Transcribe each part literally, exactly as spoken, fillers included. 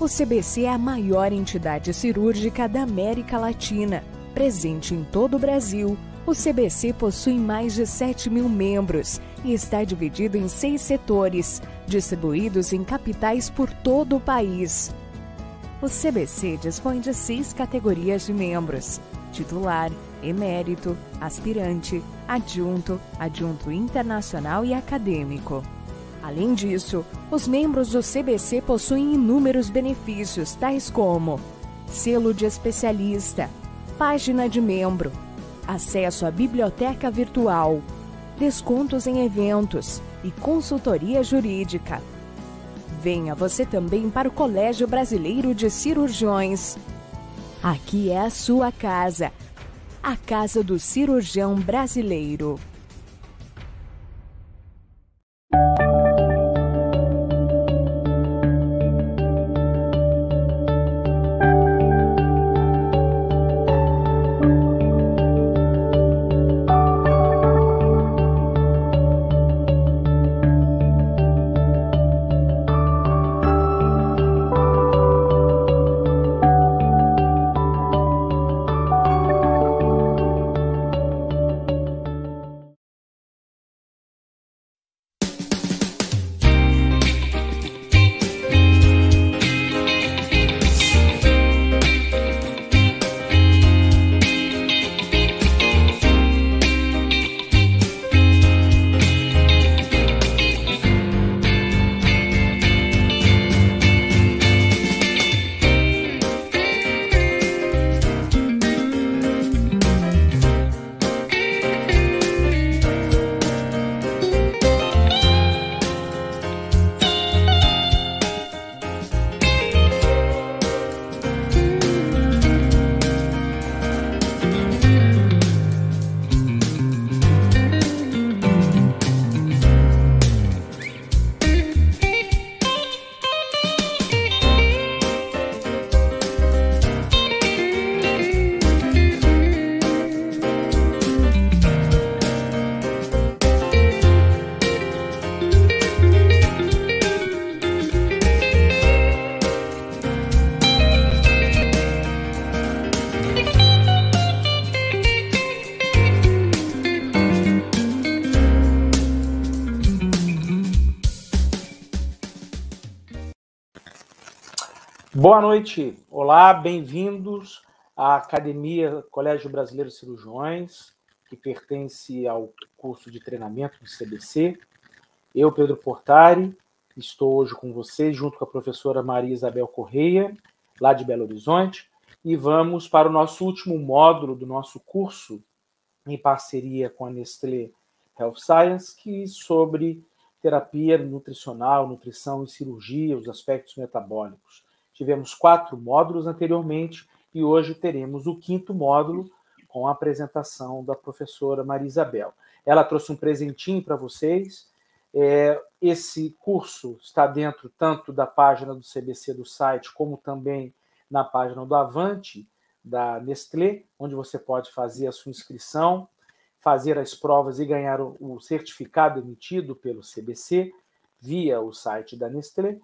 C B C é a maior entidade cirúrgica da América Latina. Presente em todo o Brasil, o C B C possui mais de sete mil membros e está dividido em seis setores, distribuídos em capitais por todo o país. O C B C dispõe de seis categorias de membros: titular, emérito, aspirante, adjunto, adjunto internacional e acadêmico. Além disso, os membros do C B C possuem inúmeros benefícios, tais como selo de especialista, página de membro, acesso à biblioteca virtual, descontos em eventos e consultoria jurídica. Venha você também para o Colégio Brasileiro de Cirurgiões. Aqui é a sua casa, a Casa do Cirurgião Brasileiro. Boa noite, olá, bem-vindos à Academia Colégio Brasileiro de Cirurgiões, que pertence ao curso de treinamento do C B C. Eu, Pedro Portari, estou hoje com vocês, junto com a professora Maria Isabel Correia, lá de Belo Horizonte, e vamos para o nosso último módulo do nosso curso, em parceria com a Nestlé Health Science, que é sobre terapia nutricional, nutrição e cirurgia, os aspectos metabólicos. Tivemos quatro módulos anteriormente e hoje teremos o quinto módulo com a apresentação da professora Maria Isabel. Ela trouxe um presentinho para vocês. É, esse curso está dentro tanto da página do C B C do site, como também na página do Avante, da Nestlé, onde você pode fazer a sua inscrição, fazer as provas e ganhar o, o certificado emitido pelo C B C via o site da Nestlé.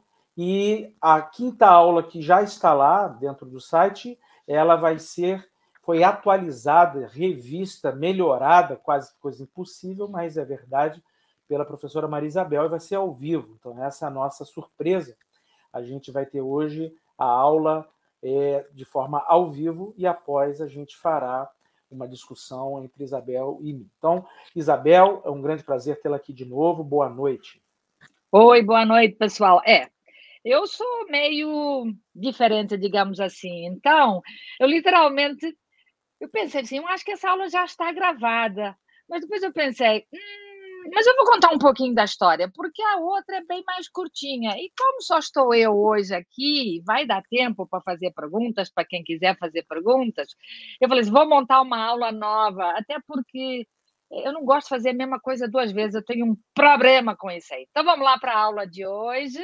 E a quinta aula que já está lá dentro do site, ela vai ser, foi atualizada, revista, melhorada, quase coisa impossível, mas é verdade, pela professora Maria Isabel, e vai ser ao vivo. Então, essa é a nossa surpresa. A gente vai ter hoje a aula é, de forma ao vivo e após a gente fará uma discussão entre Isabel e mim. Então, Isabel, é um grande prazer tê-la aqui de novo. Boa noite. Oi, boa noite, pessoal. É, eu sou meio diferente, digamos assim. Então, eu literalmente, eu pensei assim, eu acho que essa aula já está gravada. Mas depois eu pensei, hum, mas eu vou contar um pouquinho da história, porque a outra é bem mais curtinha. E como só estou eu hoje aqui, vai dar tempo para fazer perguntas, para quem quiser fazer perguntas. Eu falei assim, vou montar uma aula nova, até porque eu não gosto de fazer a mesma coisa duas vezes, eu tenho um problema com isso aí. Então, vamos lá para a aula de hoje.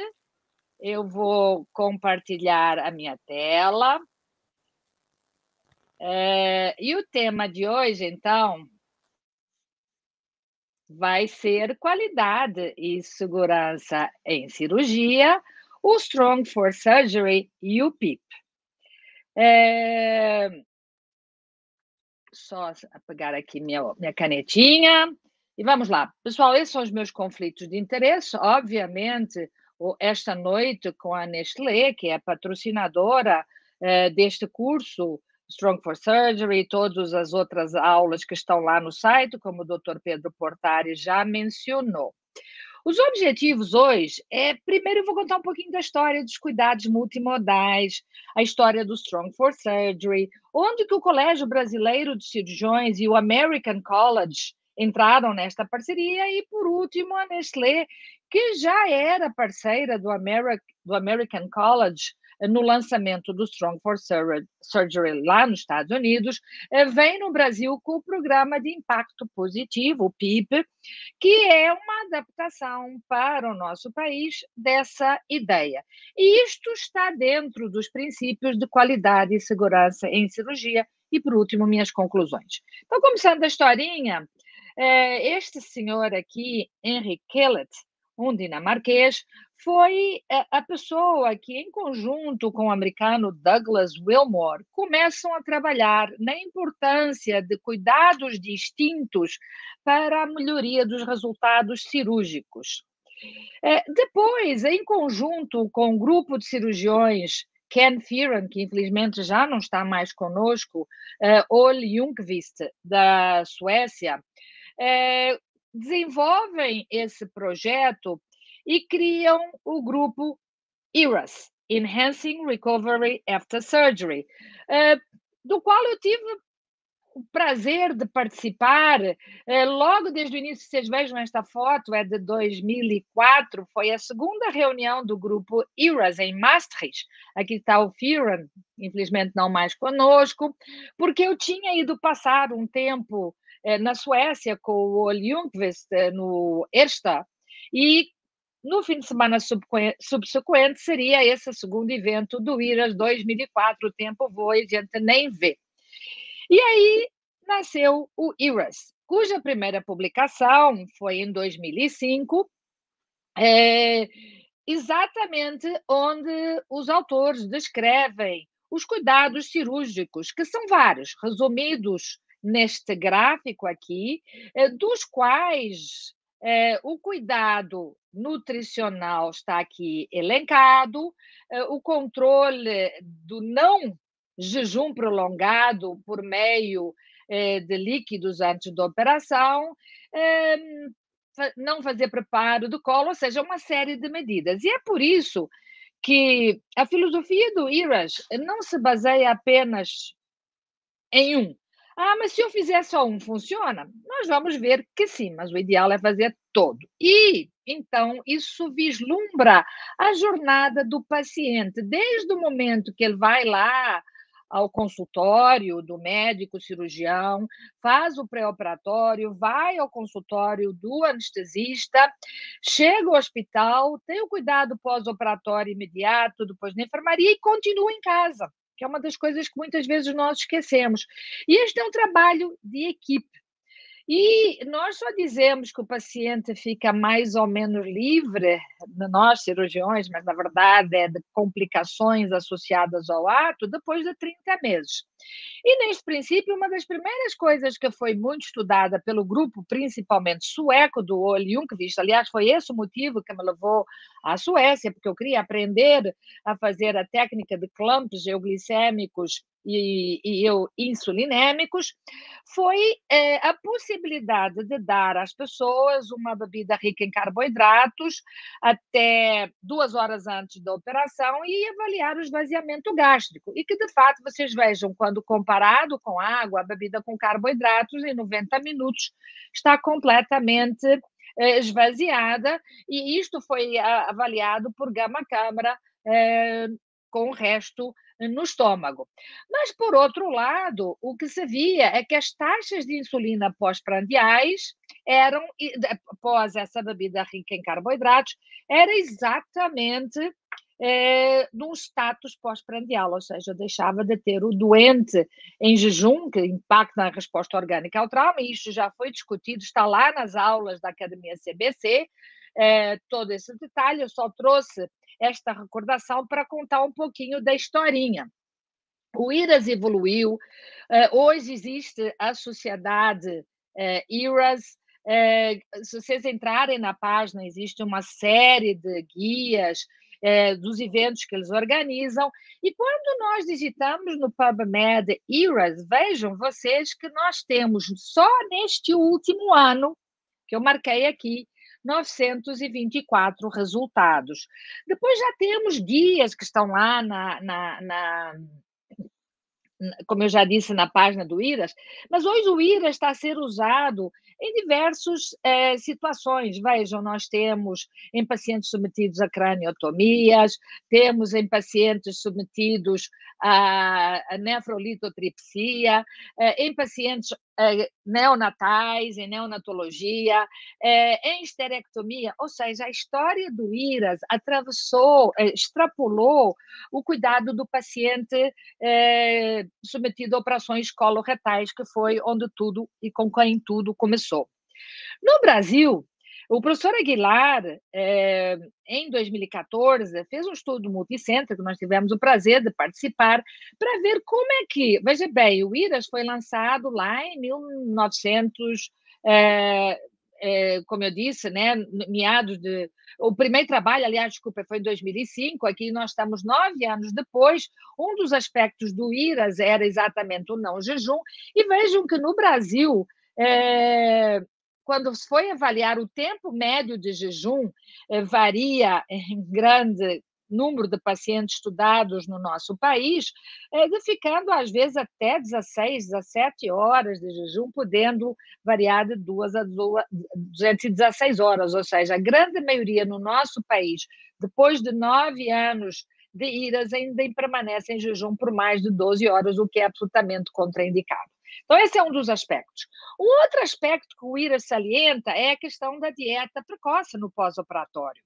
Eu vou compartilhar a minha tela. É, e o tema de hoje, então, vai ser qualidade e segurança em cirurgia, o Strong for Surgery e o P I P. É... Só pegar aqui minha, minha canetinha e vamos lá. Pessoal, esses são os meus conflitos de interesse. Obviamente, esta noite com a Nestlé, que é a patrocinadora eh, deste curso, Strong for Surgery, e todas as outras aulas que estão lá no site, como o doutor Pedro Portari já mencionou. Os objetivos hoje é, primeiro eu vou contar um pouquinho da história dos cuidados multimodais, a história do Strong for Surgery, onde que o Colégio Brasileiro de Cirurgiões e o American College entraram nesta parceria, e por último a Nestlé, que já era parceira do, Ameri- do American College no lançamento do Strong for Surgery lá nos Estados Unidos, vem no Brasil com o Programa de Impacto Positivo, o P I P, que é uma adaptação para o nosso país dessa ideia. E isto está dentro dos princípios de qualidade e segurança em cirurgia. E, por último, minhas conclusões. Então, começando a historinha, este senhor aqui, Henry Kellett, um dinamarquês, foi a pessoa que, em conjunto com o americano Douglas Wilmore, começam a trabalhar na importância de cuidados distintos para a melhoria dos resultados cirúrgicos. Depois, em conjunto com o grupo de cirurgiões Ken Fearon, que infelizmente já não está mais conosco, Ole Ljungqvist, da Suécia, desenvolvem esse projeto e criam o grupo E R A S, Enhancing Recovery After Surgery, do qual eu tive o prazer de participar logo desde o início. Vocês vejam esta foto, é de dois mil e quatro, foi a segunda reunião do grupo E R A S em Maastricht. Aqui está o Fearon, infelizmente não mais conosco, porque eu tinha ido passar um tempo na Suécia com o Ole Ljungqvist no Ersta, e no fim de semana subsequente seria esse segundo evento do I R A S dois mil e quatro, o tempo voa e a gente nem vê. E aí nasceu o E R A S, cuja primeira publicação foi em dois mil e cinco, é, exatamente onde os autores descrevem os cuidados cirúrgicos, que são vários, resumidos neste gráfico aqui, dos quais é, o cuidado nutricional está aqui elencado, o controle do não jejum prolongado por meio de líquidos antes da operação, não fazer preparo do colo, ou seja, uma série de medidas. E é por isso que a filosofia do I R A S não se baseia apenas em um. Ah, mas se eu fizer só um, funciona? Nós vamos ver que sim, mas o ideal é fazer todo. E, então, isso vislumbra a jornada do paciente, desde o momento que ele vai lá ao consultório do médico cirurgião, faz o pré-operatório, vai ao consultório do anestesista, chega ao hospital, tem o cuidado pós-operatório imediato, depois na enfermaria e continua em casa, que é uma das coisas que muitas vezes nós esquecemos. E este é um trabalho de equipe. E nós só dizemos que o paciente fica mais ou menos livre, nós cirurgiões, mas na verdade é de complicações associadas ao ato, depois de trinta meses. E neste princípio, uma das primeiras coisas que foi muito estudada pelo grupo, principalmente sueco, do Ole Ljungqvist, aliás, foi esse o motivo que me levou à Suécia, porque eu queria aprender a fazer a técnica de clamps euglicêmicos e, e eu insulinémicos, foi é, a possibilidade de dar às pessoas uma bebida rica em carboidratos até duas horas antes da operação e avaliar o esvaziamento gástrico. E que, de fato, vocês vejam, quando comparado com água, a bebida com carboidratos, em noventa minutos, está completamente é, esvaziada, e isto foi avaliado por gama-câmara é, com o resto no estômago. Mas, por outro lado, o que se via é que as taxas de insulina pós-prandiais eram, após essa bebida rica em carboidratos, era exatamente é, num status pós-prandial, ou seja, deixava de ter o doente em jejum, que impacta na resposta orgânica ao trauma, e isto já foi discutido, está lá nas aulas da Academia C B C, é, todo esse detalhe, eu só trouxe esta recordação para contar um pouquinho da historinha. O IRAS evoluiu, hoje existe a sociedade IRAS. Se vocês entrarem na página, existe uma série de guias dos eventos que eles organizam, e quando nós digitamos no PubMed IRAS, vejam vocês que nós temos só neste último ano, que eu marquei aqui, novecentos e vinte e quatro resultados. Depois já temos guias que estão lá na, na, na como eu já disse, na página do IRAS, mas hoje o IRAS está a ser usado em diversas eh, situações. Vejam, nós temos em pacientes submetidos a craniotomias, temos em pacientes submetidos a, a nefrolitotripsia, eh, em pacientes eh, neonatais, em neonatologia, eh, em esterectomia, ou seja, a história do IRAS atravessou, eh, extrapolou o cuidado do paciente eh, submetido a operações coloretais, que foi onde tudo e com quem tudo começou. No Brasil, o professor Aguilar, eh, em dois mil e quatorze, fez um estudo multicêntrico, que nós tivemos o prazer de participar, para ver como é que, veja bem, o IRAS foi lançado lá em mil e novecentos, eh, eh, como eu disse, né, meados de... O primeiro trabalho, aliás, desculpa, foi em dois mil e cinco, aqui nós estamos nove anos depois. Um dos aspectos do IRAS era exatamente o não jejum, e vejam que no Brasil, é, quando se foi avaliar o tempo médio de jejum, é, varia em grande número de pacientes estudados no nosso país, é, de ficando às vezes até dezesseis, dezessete horas de jejum, podendo variar de duas a duzentas e dezesseis horas, ou seja, a grande maioria no nosso país, depois de nove anos de IRAS, ainda permanece em jejum por mais de doze horas, o que é absolutamente contraindicado. Então, esse é um dos aspectos. Um outro aspecto que o IRAS salienta é a questão da dieta precoce no pós-operatório.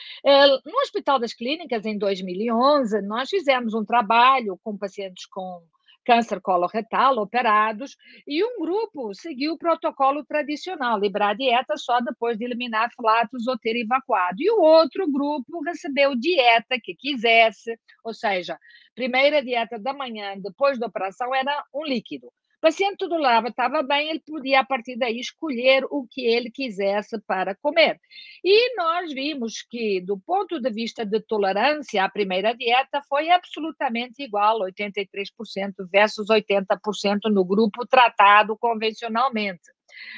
No Hospital das Clínicas, em dois mil e onze, nós fizemos um trabalho com pacientes com câncer coloretal operados, e um grupo seguiu o protocolo tradicional, liberar a dieta só depois de eliminar flatos ou ter evacuado. E o outro grupo recebeu dieta que quisesse, ou seja, primeira dieta da manhã, depois da operação, era um líquido. O paciente tudo lá estava bem, ele podia, a partir daí, escolher o que ele quisesse para comer. E nós vimos que, do ponto de vista de tolerância, a primeira dieta foi absolutamente igual, oitenta e três por cento versus oitenta por cento no grupo tratado convencionalmente.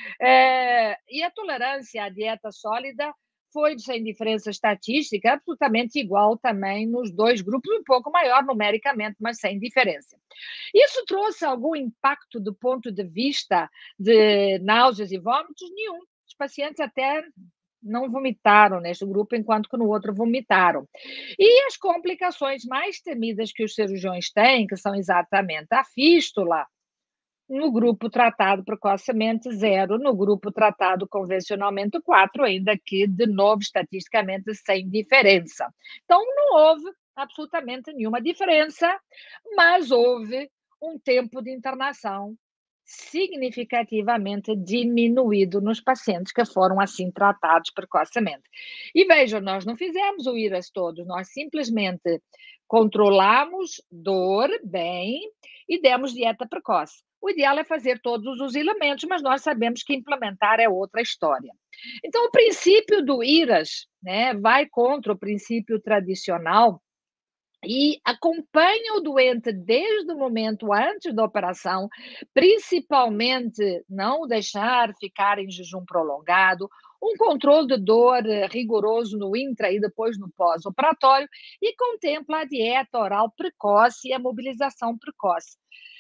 É, e a tolerância à dieta sólida foi, sem diferença estatística, absolutamente igual também nos dois grupos, um pouco maior numericamente, mas sem diferença. Isso trouxe algum impacto do ponto de vista de náuseas e vômitos? Nenhum. Os pacientes até não vomitaram neste grupo, enquanto que no outro vomitaram. E as complicações mais temidas que os cirurgiões têm, que são exatamente a fístula, no grupo tratado precocemente, zero. No grupo tratado convencionalmente, quatro, ainda que, de novo, estatisticamente, sem diferença. Então, não houve absolutamente nenhuma diferença, mas houve um tempo de internação significativamente diminuído nos pacientes que foram assim tratados precocemente. E vejam, nós não fizemos o IRAS todo, nós simplesmente controlamos dor bem e demos dieta precoce. O ideal é fazer todos os elementos, mas nós sabemos que implementar é outra história. Então, o princípio do IRAS, né, vai contra o princípio tradicional e acompanha o doente desde o momento antes da operação, principalmente não o deixar ficar em jejum prolongado, um controle de dor rigoroso no intra e depois no pós-operatório, e contempla a dieta oral precoce e a mobilização precoce.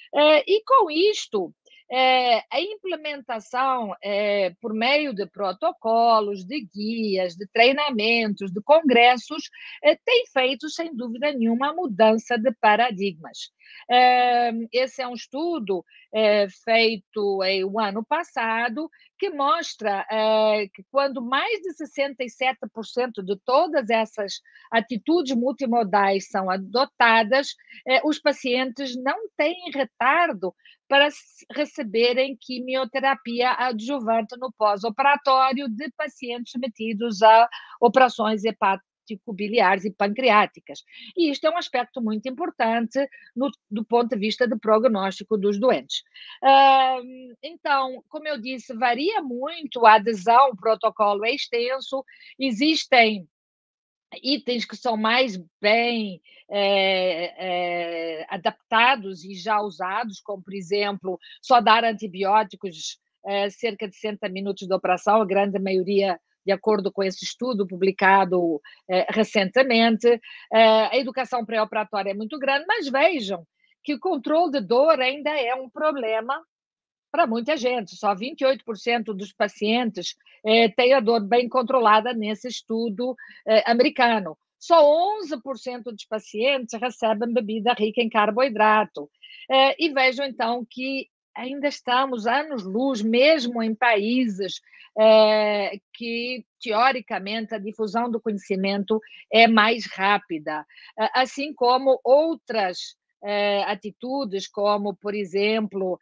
E com isto, É, a implementação, é, por meio de protocolos, de guias, de treinamentos, de congressos, é, tem feito, sem dúvida nenhuma, a mudança de paradigmas. Esse é um estudo feito o ano passado, que mostra que quando mais de sessenta e sete por cento de todas essas atitudes multimodais são adotadas, os pacientes não têm retardo para receberem quimioterapia adjuvante no pós-operatório de pacientes submetidos a operações hepático-biliares e pancreáticas. E isto é um aspecto muito importante no, do ponto de vista do prognóstico dos doentes. Uh, então, como eu disse, varia muito a adesão, o protocolo é extenso, existem itens que são mais bem é, é, adaptados e já usados, como, por exemplo, só dar antibióticos é, cerca de sessenta minutos de operação, a grande maioria de acordo com esse estudo publicado é, recentemente. É, a educação pré-operatória é muito grande, mas vejam que o controle de dor ainda é um problema para muita gente. Só vinte e oito por cento dos pacientes eh, têm a dor bem controlada nesse estudo eh, americano. Só onze por cento dos pacientes recebem bebida rica em carboidrato. Eh, e vejam, então, que ainda estamos anos-luz, mesmo em países eh, que, teoricamente, a difusão do conhecimento é mais rápida. Assim como outras Uh, atitudes como, por exemplo,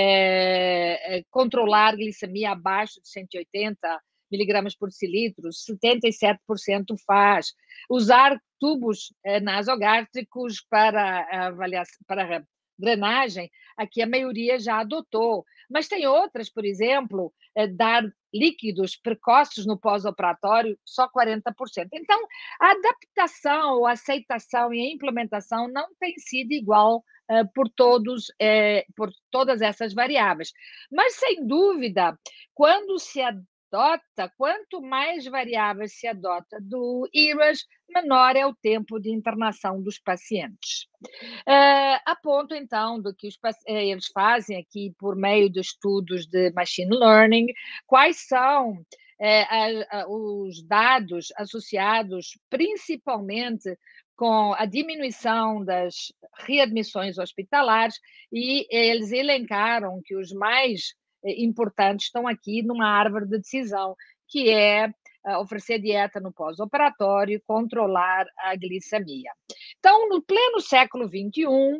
uh, controlar a glicemia abaixo de cento e oitenta miligramas por decilitro, setenta e sete por cento faz. Usar tubos uh, nasogástricos para avaliação, para drenagem, aqui a maioria já adotou. Mas tem outras, por exemplo, uh, dar líquidos precoces no pós-operatório, só quarenta por cento. Então, a adaptação, a aceitação e a implementação não tem sido igual uh, por, todos, eh, por todas essas variáveis. Mas, sem dúvida, quando se adota, quanto mais variáveis se adota do I R A S, menor é o tempo de internação dos pacientes. Uh, a ponto, então, do que os, eles fazem aqui por meio de estudos de machine learning, quais são eh, a, a, os dados associados principalmente com a diminuição das readmissões hospitalares, e eles elencaram que os mais eh, importantes estão aqui numa árvore de decisão, que é uh, oferecer dieta no pós-operatório e controlar a glicemia. Então, no pleno século vinte e um,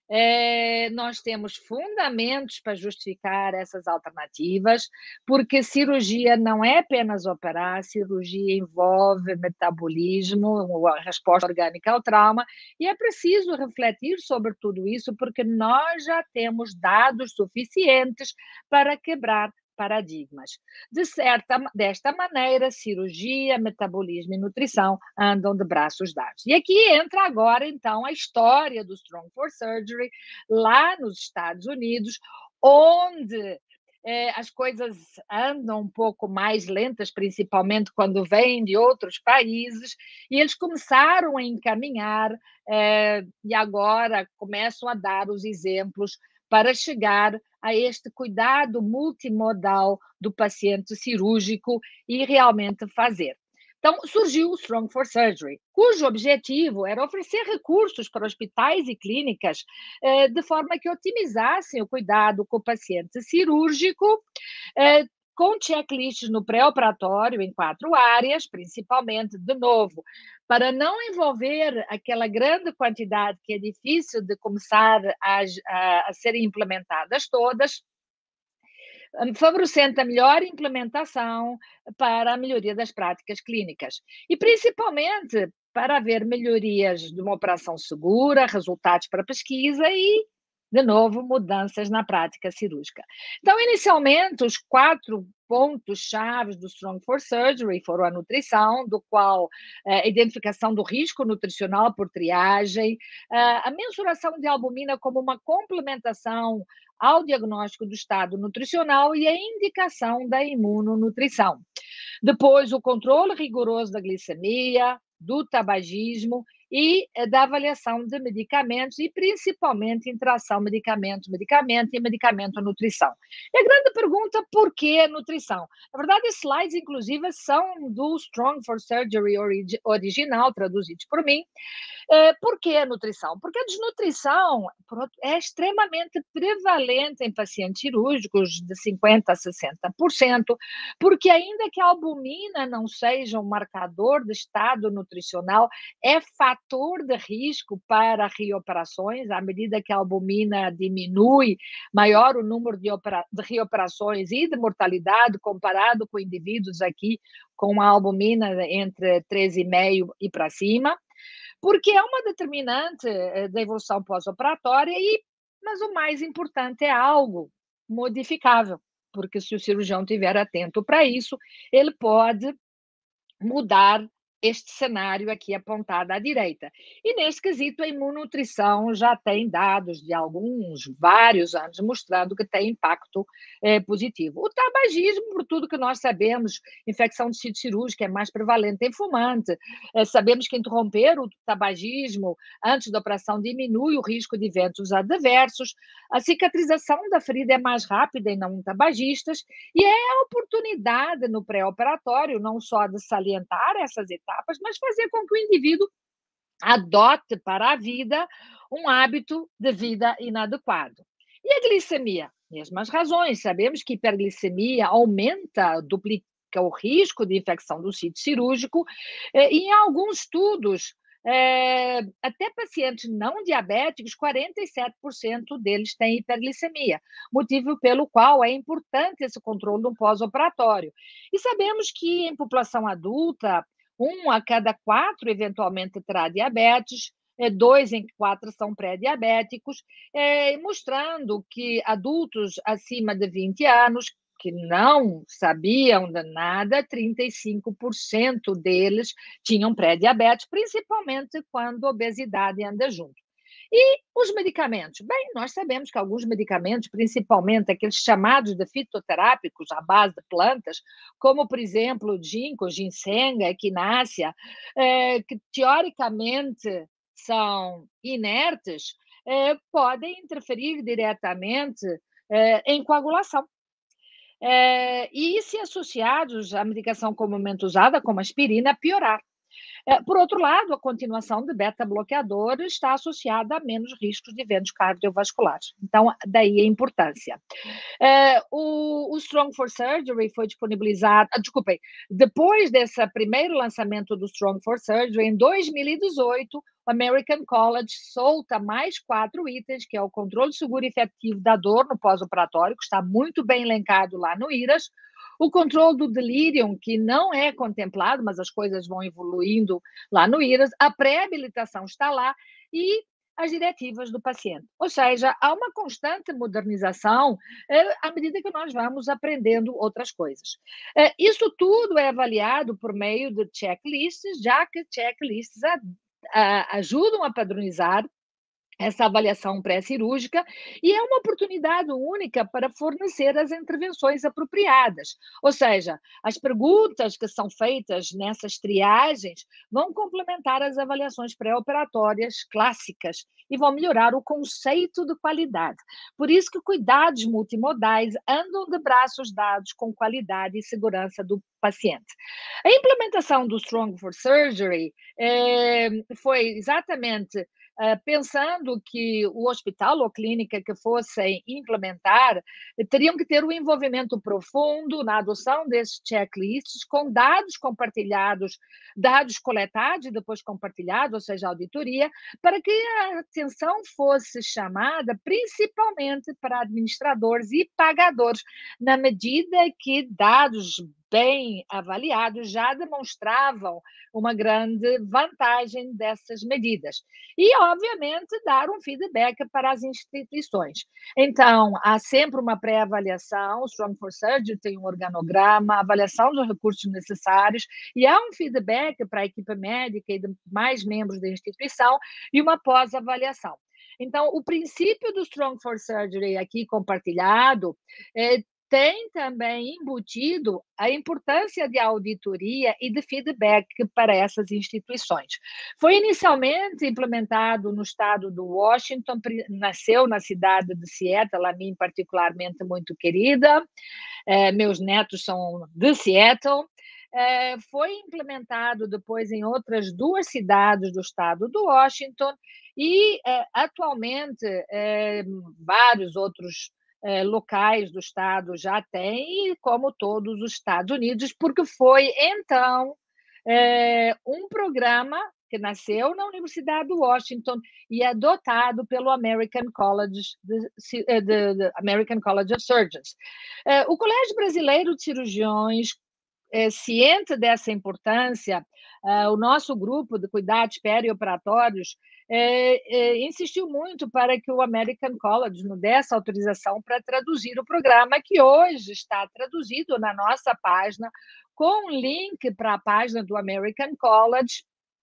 É, nós temos fundamentos para justificar essas alternativas, porque cirurgia não é apenas operar, cirurgia envolve metabolismo, a resposta orgânica ao trauma, e é preciso refletir sobre tudo isso, porque nós já temos dados suficientes para quebrar paradigmas. De certa, desta maneira, cirurgia, metabolismo e nutrição andam de braços dados. E aqui entra agora, então, a história do Strong for Surgery, lá nos Estados Unidos, onde eh, as coisas andam um pouco mais lentas, principalmente quando vêm de outros países, e eles começaram a encaminhar eh, e agora começam a dar os exemplos para chegar a este cuidado multimodal do paciente cirúrgico e realmente fazer. Então, surgiu o Strong for Surgery, cujo objetivo era oferecer recursos para hospitais e clínicas eh, de forma que otimizassem o cuidado com o paciente cirúrgico, eh, com checklists no pré-operatório em quatro áreas, principalmente, de novo, para não envolver aquela grande quantidade que é difícil de começar a, a, a serem implementadas todas, favorecendo a melhor implementação para a melhoria das práticas clínicas. E, principalmente, para haver melhorias de uma operação segura, resultados para pesquisa e, de novo, mudanças na prática cirúrgica. Então, inicialmente, os quatro pontos-chave do Strong for Surgery foram a nutrição, do qual a identificação do risco nutricional por triagem, a mensuração de albumina como uma complementação ao diagnóstico do estado nutricional e a indicação da imunonutrição. Depois, o controle rigoroso da glicemia, do tabagismo e da avaliação de medicamentos e principalmente interação medicamento-medicamento e medicamento-nutrição. E a grande pergunta, por que nutrição? Na verdade, os slides, inclusive, são do Strong for Surgery original, traduzidos por mim. Por que a nutrição? Porque a desnutrição é extremamente prevalente em pacientes cirúrgicos, de cinquenta por cento a sessenta por cento, porque ainda que a albumina não seja um marcador de estado nutricional, é fator de risco para reoperações. À medida que a albumina diminui, maior o número de, de reoperações e de mortalidade comparado com indivíduos aqui com a albumina entre treze vírgula cinco e para cima, porque é uma determinante da evolução pós-operatória, e, mas o mais importante é algo modificável, porque se o cirurgião estiver atento para isso, ele pode mudar este cenário aqui apontado à direita. E neste quesito, a imunonutrição já tem dados de alguns, vários anos, mostrando que tem impacto é, positivo. O tabagismo, por tudo que nós sabemos, infecção de sítio cirúrgico é mais prevalente em fumante. É, sabemos que interromper o tabagismo antes da operação diminui o risco de eventos adversos. A cicatrização da ferida é mais rápida em não tabagistas, e é a oportunidade no pré-operatório, não só de salientar essas etapas, mas fazer com que o indivíduo adote para a vida um hábito de vida inadequado. E a glicemia? Mesmas razões. Sabemos que hiperglicemia aumenta, duplica o risco de infecção do sítio cirúrgico, e em alguns estudos, É, até pacientes não diabéticos, quarenta e sete por cento deles têm hiperglicemia, motivo pelo qual é importante esse controle no pós-operatório. E sabemos que em população adulta, um a cada quatro eventualmente terá diabetes, dois em quatro são pré-diabéticos, é, mostrando que adultos acima de vinte anos, que não sabiam de nada, trinta e cinco por cento deles tinham pré-diabetes, principalmente quando a obesidade anda junto. E os medicamentos? Bem, nós sabemos que alguns medicamentos, principalmente aqueles chamados de fitoterápicos à base de plantas, como, por exemplo, o ginkgo, ginseng, equinácea, eh, que teoricamente são inertes, eh, podem interferir diretamente eh, em coagulação. É, e se associados à medicação comumente usada, como aspirina, piorar. É, por outro lado, a continuação de beta-bloqueador está associada a menos riscos de eventos cardiovasculares. Então, daí a importância. É, o, o Strong for Surgery foi disponibilizado, ah, desculpem, depois desse primeiro lançamento do Strong for Surgery, em dois mil e dezoito, o American College solta mais quatro itens, que é o controle seguro e efetivo da dor no pós-operatório, que está muito bem elencado lá no I R A S, o controle do delírio, que não é contemplado, mas as coisas vão evoluindo lá no I R A S, a pré-habilitação está lá, e as diretivas do paciente. Ou seja, há uma constante modernização eh, à medida que nós vamos aprendendo outras coisas. Eh, isso tudo é avaliado por meio de checklists, já que checklists a, a, ajudam a padronizar essa avaliação pré-cirúrgica, e é uma oportunidade única para fornecer as intervenções apropriadas. Ou seja, as perguntas que são feitas nessas triagens vão complementar as avaliações pré-operatórias clássicas e vão melhorar o conceito de qualidade. Por isso que cuidados multimodais andam de braços dados com qualidade e segurança do paciente. A implementação do Strong for Surgery eh, foi exatamente Uh, pensando que o hospital ou clínica que fossem implementar teriam que ter um envolvimento profundo na adoção desses checklists, com dados compartilhados, dados coletados e depois compartilhados, ou seja, auditoria, para que a atenção fosse chamada principalmente para administradores e pagadores, na medida que dados bem avaliados já demonstravam uma grande vantagem dessas medidas. E, obviamente, dar um feedback para as instituições. Então, há sempre uma pré-avaliação, o Strong for Surgery tem um organograma, a avaliação dos recursos necessários, e há um feedback para a equipe médica e mais membros da instituição, e uma pós-avaliação. Então, o princípio do Strong for Surgery aqui compartilhado é tem também embutido a importância de auditoria e de feedback para essas instituições. Foi inicialmente implementado no estado do Washington, nasceu na cidade de Seattle, a mim particularmente muito querida, é, meus netos são de Seattle. É, foi implementado depois em outras duas cidades do estado do Washington e, é, atualmente, é, vários outros é, locais do estado já têm, como todos os Estados Unidos, porque foi, então, é, um programa que nasceu na Universidade do Washington e é adotado pelo American College, de, de, de American College of Surgeons. É, o Colégio Brasileiro de Cirurgiões, é, ciente dessa importância, é, o nosso grupo de cuidados perioperatórios é, é, insistiu muito para que o American College nos desse autorização para traduzir o programa, que hoje está traduzido na nossa página, com link para a página do American College,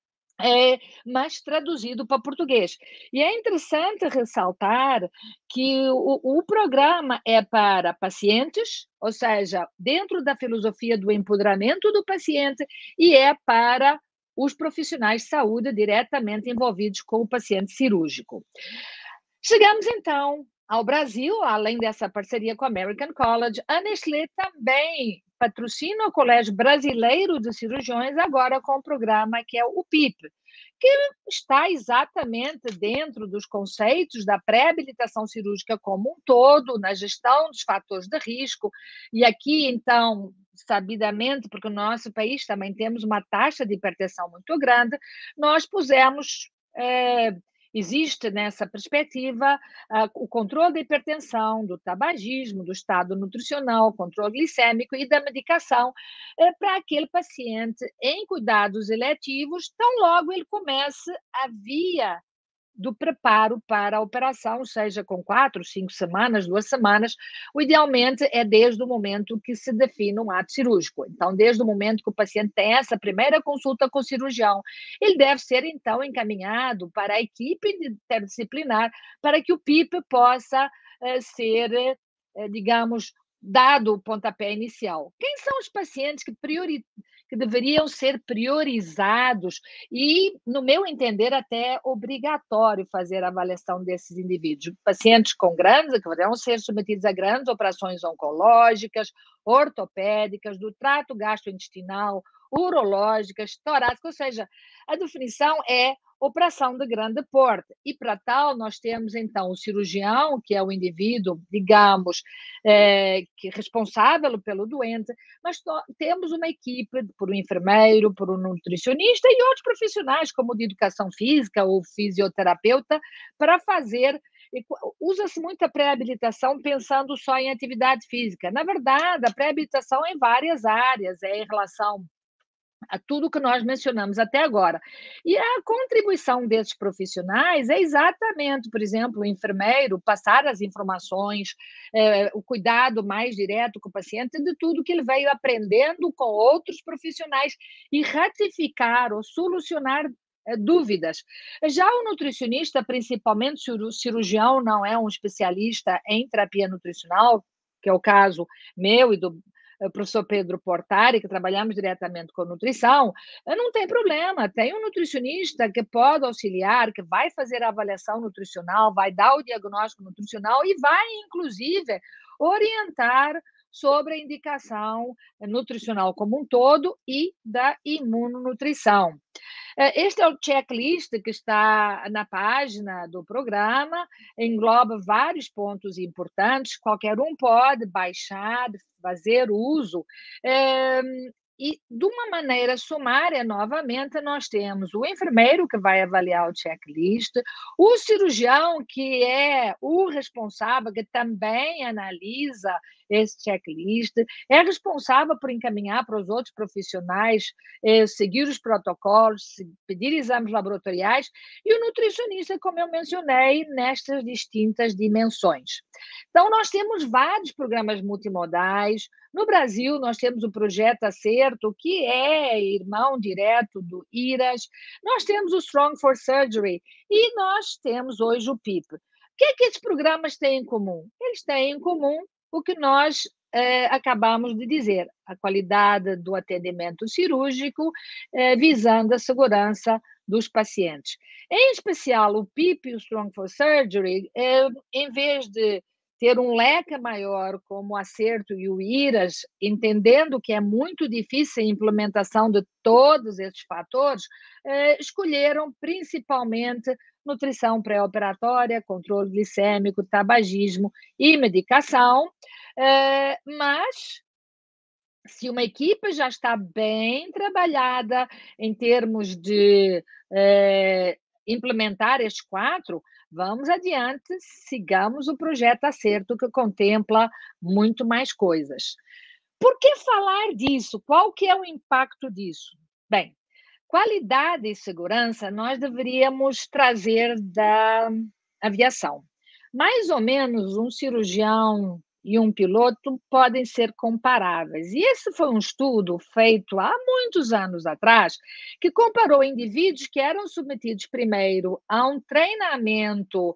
é, mas traduzido para português. E é interessante ressaltar que o, o programa é para pacientes, ou seja, dentro da filosofia do empoderamento do paciente, e é para os profissionais de saúde diretamente envolvidos com o paciente cirúrgico. Chegamos, então, ao Brasil, além dessa parceria com a American College, a Nestlé também patrocina o Colégio Brasileiro de Cirurgiões, agora com o programa que é o P I P, que está exatamente dentro dos conceitos da pré-habilitação cirúrgica como um todo, na gestão dos fatores de risco. E aqui, então, sabidamente, porque no nosso país também temos uma taxa de hipertensão muito grande, nós pusemos... É, existe nessa perspectiva uh, o controle da hipertensão, do tabagismo, do estado nutricional, controle glicêmico e da medicação uh, para aquele paciente em cuidados eletivos, tão logo ele comece a via do preparo para a operação, seja com quatro, cinco semanas, duas semanas, o idealmente é desde o momento que se define um ato cirúrgico. Então, desde o momento que o paciente tem essa primeira consulta com o cirurgião, ele deve ser, então, encaminhado para a equipe interdisciplinar para que o P I P possa eh, ser, eh, digamos, dado o pontapé inicial. Quem são os pacientes que priori que deveriam ser priorizados e, no meu entender, até obrigatório fazer a avaliação desses indivíduos. Pacientes com grandes, que vão ser submetidos a grandes operações oncológicas, ortopédicas, do trato gastrointestinal, urológicas, torácicas, ou seja, a definição é operação de grande porte. E, para tal, nós temos, então, o cirurgião, que é o indivíduo, digamos, é, que é responsável pelo doente, mas temos uma equipe por um enfermeiro, por um nutricionista e outros profissionais, como de educação física ou fisioterapeuta, para fazer... Usa-se muito a pré-habilitação pensando só em atividade física. Na verdade, a pré-habilitação é em várias áreas, é em relação a tudo que nós mencionamos até agora. E a contribuição desses profissionais é exatamente, por exemplo, o enfermeiro passar as informações, é, o cuidado mais direto com o paciente de tudo que ele veio aprendendo com outros profissionais e ratificar ou solucionar é, dúvidas. Já o nutricionista, principalmente o cirurgião, não é um especialista em terapia nutricional, que é o caso meu e do o professor Pedro Portari, que trabalhamos diretamente com nutrição, não tem problema, tem um nutricionista que pode auxiliar, que vai fazer a avaliação nutricional, vai dar o diagnóstico nutricional e vai, inclusive, orientar sobre a indicação nutricional como um todo e da imunonutrição. Este é o checklist que está na página do programa, engloba vários pontos importantes, qualquer um pode baixar, fazer uso. É, e, de uma maneira sumária, novamente, nós temos o enfermeiro que vai avaliar o checklist, o cirurgião, que é o responsável, que também analisa esse checklist, é responsável por encaminhar para os outros profissionais, eh, seguir os protocolos, pedir exames laboratoriais, e o nutricionista, como eu mencionei, nestas distintas dimensões. Então, nós temos vários programas multimodais. No Brasil, nós temos o Projeto Acerto, que é irmão direto do I R A S. Nós temos o Strong for Surgery e nós temos hoje o P I P. O que é que esses programas têm em comum? Eles têm em comum o que nós eh, acabamos de dizer, a qualidade do atendimento cirúrgico, eh, visando a segurança dos pacientes. Em especial, o P I P e o Strong for Surgery, eh, em vez de ter um leque maior como o Acerto e o IRAS, entendendo que é muito difícil a implementação de todos esses fatores, eh, escolheram principalmente nutrição pré-operatória, controle glicêmico, tabagismo e medicação, eh, mas se uma equipe já está bem trabalhada em termos de eh, implementar estes quatro, vamos adiante, sigamos o projeto Acerto, que contempla muito mais coisas. Por que falar disso? Qual que é o impacto disso? Bem, qualidade e segurança nós deveríamos trazer da aviação. Mais ou menos um cirurgião e um piloto podem ser comparáveis. E esse foi um estudo feito há muitos anos atrás, que comparou indivíduos que eram submetidos primeiro a um treinamento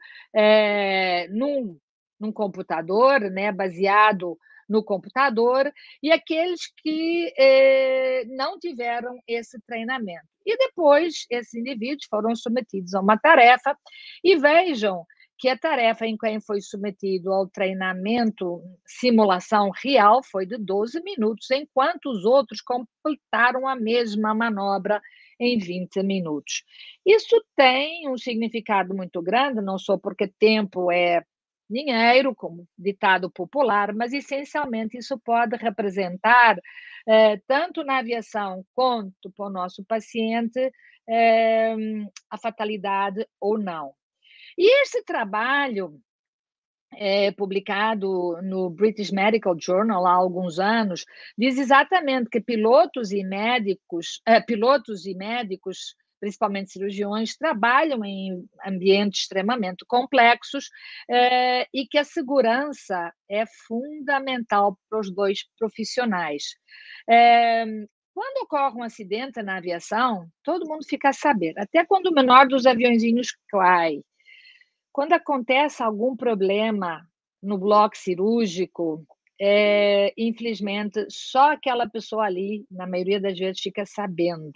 é, num, num computador, né, baseado no computador, e aqueles que eh, não tiveram esse treinamento. E depois, esses indivíduos foram submetidos a uma tarefa, e vejam que a tarefa em quem foi submetido ao treinamento, simulação real, foi de doze minutos, enquanto os outros completaram a mesma manobra em vinte minutos. Isso tem um significado muito grande, não só porque tempo é dinheiro, como ditado popular, mas essencialmente isso pode representar, eh, tanto na aviação quanto para o nosso paciente, eh, a fatalidade ou não. E esse trabalho, é, publicado no British Medical Journal há alguns anos, diz exatamente que pilotos e médicos, eh, pilotos e médicos, principalmente cirurgiões, trabalham em ambientes extremamente complexos eh, e que a segurança é fundamental para os dois profissionais. Eh, quando ocorre um acidente na aviação, todo mundo fica a saber, até quando o menor dos aviõezinhos cai. Quando acontece algum problema no bloco cirúrgico, é, infelizmente, só aquela pessoa ali, na maioria das vezes, fica sabendo.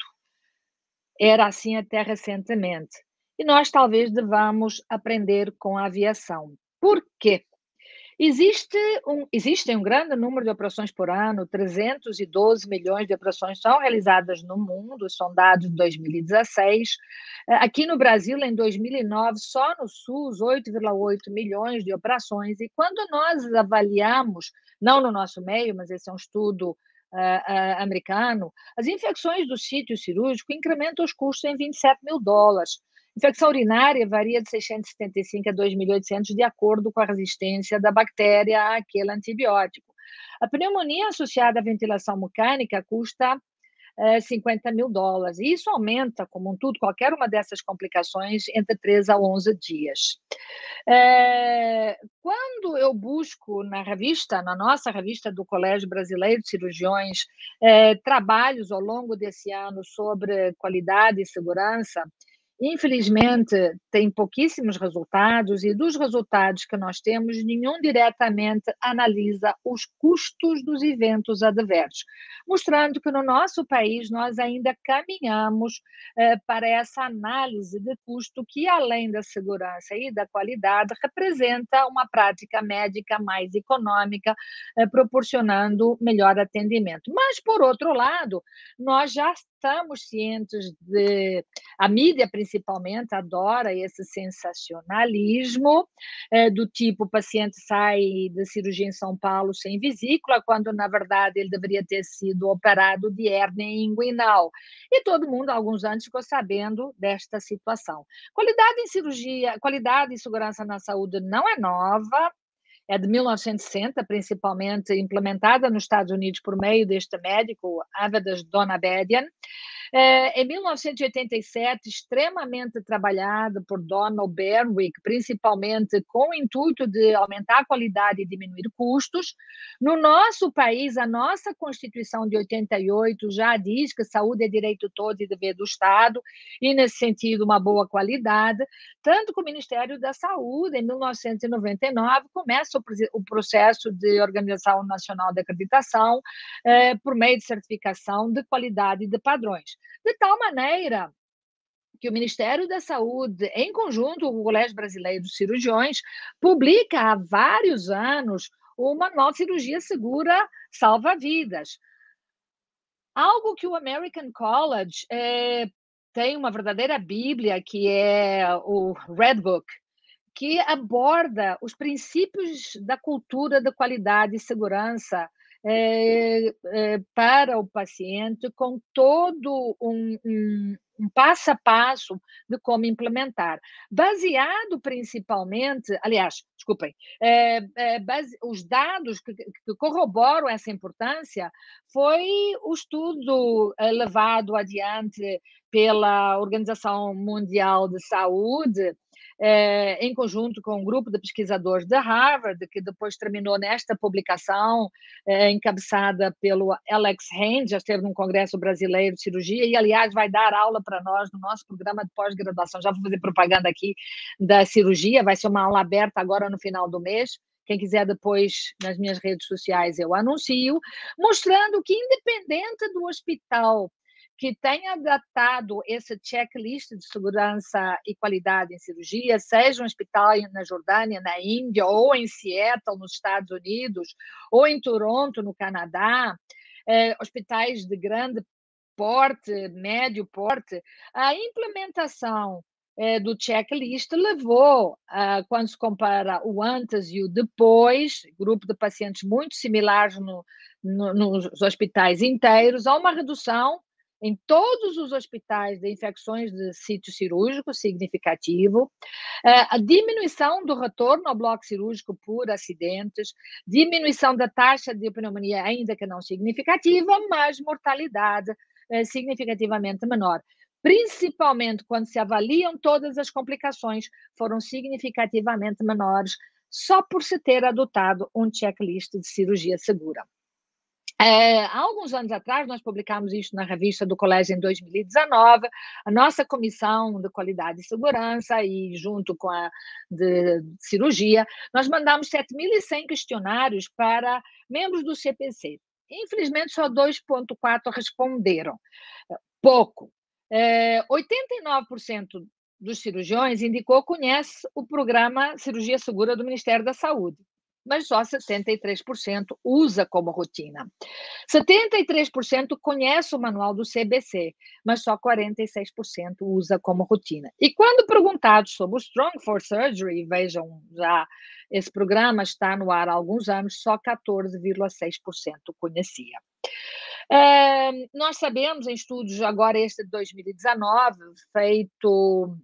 Era assim até recentemente. E nós talvez devamos aprender com a aviação. Por quê? Existe um, existe um grande número de operações por ano, trezentos e doze milhões de operações são realizadas no mundo, são dados de dois mil e dezesseis. Aqui no Brasil, em dois mil e nove, só no SUS, oito vírgula oito milhões de operações. E quando nós avaliamos, não no nosso meio, mas esse é um estudo uh, uh, americano, as infecções do sítio cirúrgico incrementam os custos em vinte e sete mil dólares. Infecção urinária varia de seiscentos e setenta e cinco a dois mil e oitocentos, de acordo com a resistência da bactéria àquele antibiótico. A pneumonia associada à ventilação mecânica custa eh, cinquenta mil dólares. E isso aumenta, como um tudo, qualquer uma dessas complicações, entre três a onze dias. É, quando eu busco na revista, na nossa revista do Colégio Brasileiro de Cirurgiões, é, trabalhos ao longo desse ano sobre qualidade e segurança, infelizmente, tem pouquíssimos resultados, e dos resultados que nós temos, nenhum diretamente analisa os custos dos eventos adversos, mostrando que no nosso país nós ainda caminhamos eh, para essa análise de custo que, além da segurança e da qualidade, representa uma prática médica mais econômica, eh, proporcionando melhor atendimento. Mas, por outro lado, nós já estamos cientes de... A mídia, principalmente, adora esse sensacionalismo, é, do tipo, o paciente sai de cirurgia em São Paulo sem vesícula, quando, na verdade, ele deveria ter sido operado de hérnia inguinal. E todo mundo, há alguns anos, ficou sabendo desta situação. Qualidade em cirurgia, qualidade e segurança na saúde não é nova, é de mil novecentos e sessenta, principalmente implementada nos Estados Unidos por meio deste médico, Avedis Donabedian. É, em mil novecentos e oitenta e sete, extremamente trabalhada por Donald Berwick, principalmente com o intuito de aumentar a qualidade e diminuir custos. No nosso país, a nossa Constituição de oitenta e oito já diz que saúde é direito todo e dever do Estado, e, nesse sentido, uma boa qualidade, tanto que o Ministério da Saúde, em mil novecentos e noventa e nove, começa o o processo de Organização Nacional de Acreditação eh, por meio de certificação de qualidade e de padrões. De tal maneira que o Ministério da Saúde, em conjunto com o Colégio Brasileiro de Cirurgiões, publica há vários anos o Manual de Cirurgia Segura Salva Vidas. Algo que o American College eh, tem uma verdadeira bíblia, que é o Red Book, que aborda os princípios da cultura da qualidade e segurança é, é, para o paciente, com todo um, um, um passo a passo de como implementar, baseado principalmente, aliás, desculpem, é, é, base, os dados que, que corroboram essa importância foi o estudo é, levado adiante pela Organização Mundial de Saúde, É, em conjunto com um grupo de pesquisadores de Harvard, que depois terminou nesta publicação, é, encabeçada pelo Alex Haynes, já esteve num congresso brasileiro de cirurgia, e, aliás, vai dar aula para nós no nosso programa de pós-graduação. Já vou fazer propaganda aqui da cirurgia, vai ser uma aula aberta agora no final do mês. Quem quiser depois, nas minhas redes sociais, eu anuncio, mostrando que, independente do hospital que tenha adaptado esse checklist de segurança e qualidade em cirurgia, seja um hospital na Jordânia, na Índia, ou em Seattle, nos Estados Unidos, ou em Toronto, no Canadá, eh, hospitais de grande porte, médio porte, a implementação eh, do checklist levou, ah, quando se compara o antes e o depois, grupo de pacientes muito similares no, no, nos hospitais inteiros, a uma redução em todos os hospitais de infecções de sítio cirúrgico significativo, a diminuição do retorno ao bloco cirúrgico por acidentes, diminuição da taxa de pneumonia, ainda que não significativa, mas mortalidade significativamente menor. Principalmente quando se avaliam todas as complicações, foram significativamente menores, só por se ter adotado um checklist de cirurgia segura. É, há alguns anos atrás, nós publicamos isto na revista do Colégio em dois mil e dezenove, a nossa comissão de qualidade e segurança, e junto com a de, de cirurgia, nós mandamos sete mil e cem questionários para membros do C P C. Infelizmente, só dois vírgula quatro por cento responderam. Pouco. É, oitenta e nove por cento dos cirurgiões indicou que conhece o programa Cirurgia Segura do Ministério da Saúde, mas só setenta e três por cento usa como rotina. setenta e três por cento conhece o manual do C B C, mas só quarenta e seis por cento usa como rotina. E quando perguntados sobre o Strong for Surgery, vejam, já esse programa está no ar há alguns anos, só catorze vírgula seis por cento conhecia. É, nós sabemos, em estudos, agora este de dois mil e dezenove, feito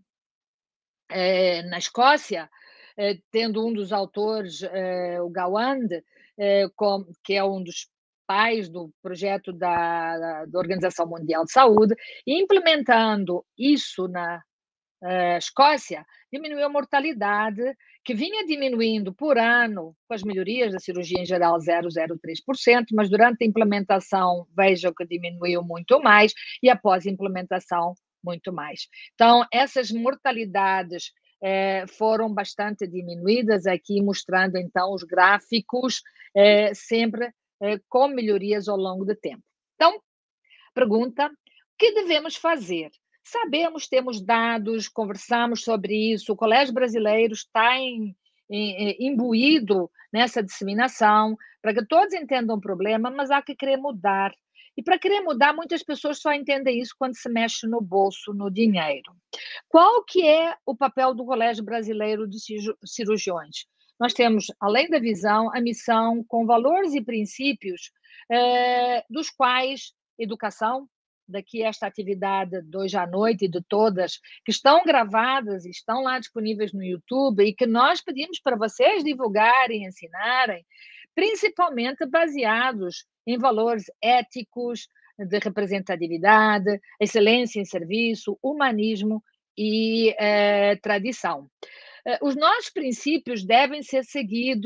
é, na Escócia, tendo um dos autores, eh, o Gawand, eh, com, que é um dos pais do projeto da, da Organização Mundial de Saúde, e implementando isso na eh, Escócia, diminuiu a mortalidade, que vinha diminuindo por ano, com as melhorias da cirurgia em geral, zero vírgula zero três por cento, mas durante a implementação, vejam que diminuiu muito mais, e após a implementação, muito mais. Então, essas mortalidades É, foram bastante diminuídas, aqui mostrando então os gráficos é, sempre é, com melhorias ao longo do tempo. Então, pergunta, o que devemos fazer? Sabemos, temos dados, conversamos sobre isso, o Colégio Brasileiro está em, em, imbuído nessa disseminação, para que todos entendam o problema, mas há que querer mudar. E para querer mudar, muitas pessoas só entendem isso quando se mexe no bolso, no dinheiro. Qual que é o papel do Colégio Brasileiro de Cirurgiões? Nós temos, além da visão, a missão com valores e princípios, eh, dos quais educação, daqui esta atividade de hoje à noite e de todas, que estão gravadas e estão lá disponíveis no YouTube e que nós pedimos para vocês divulgarem, ensinarem, principalmente baseados em valores éticos, de representatividade, excelência em serviço, humanismo e eh, tradição. Eh, os nossos princípios devem ser seguidos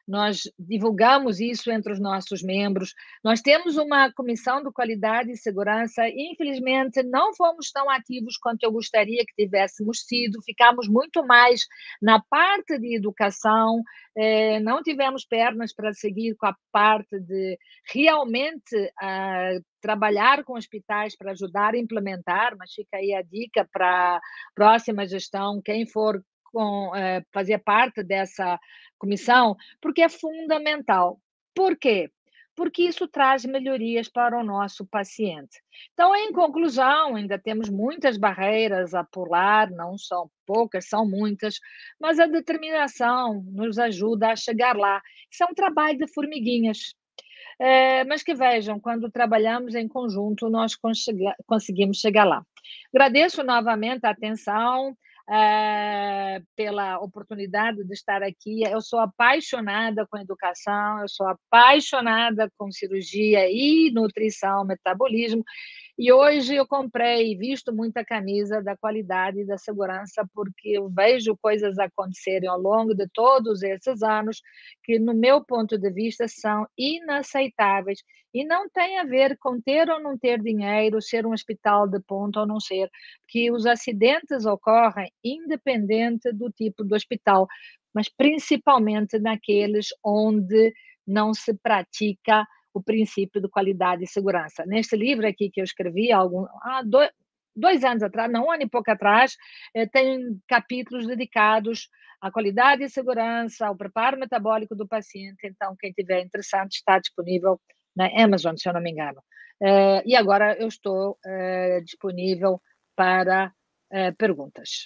nós divulgamos isso entre os nossos membros. Nós temos uma comissão de qualidade e segurança, infelizmente não fomos tão ativos quanto eu gostaria que tivéssemos sido, ficamos muito mais na parte de educação, eh, não tivemos pernas para seguir com a parte de realmente uh, trabalhar com hospitais para ajudar a implementar, mas fica aí a dica para a próxima gestão, quem for com, eh, fazer parte dessa comissão, porque é fundamental. Por quê? Porque isso traz melhorias para o nosso paciente. Então, em conclusão, ainda temos muitas barreiras a pular, não são poucas, são muitas, mas a determinação nos ajuda a chegar lá. Isso é um trabalho de formiguinhas. É, mas que vejam, quando trabalhamos em conjunto, nós conseguimos chegar lá. Agradeço novamente a atenção, é, pela oportunidade de estar aqui. Eu sou apaixonada com educação, eu sou apaixonada com cirurgia e nutrição, metabolismo, e hoje eu comprei e visto muita camisa da qualidade e da segurança, porque eu vejo coisas acontecerem ao longo de todos esses anos que, no meu ponto de vista, são inaceitáveis e não tem a ver com ter ou não ter dinheiro, ser um hospital de ponta ou não ser, porque os acidentes ocorrem independente do tipo de hospital, mas principalmente naqueles onde não se pratica o princípio de qualidade e segurança. Neste livro aqui que eu escrevi há algum, há dois, dois anos atrás, não, um ano e pouco atrás, eh, tem capítulos dedicados à qualidade e segurança, ao preparo metabólico do paciente. Então, quem tiver interessante, está disponível na Amazon, se eu não me engano. Eh, e agora eu estou eh, disponível para eh, perguntas.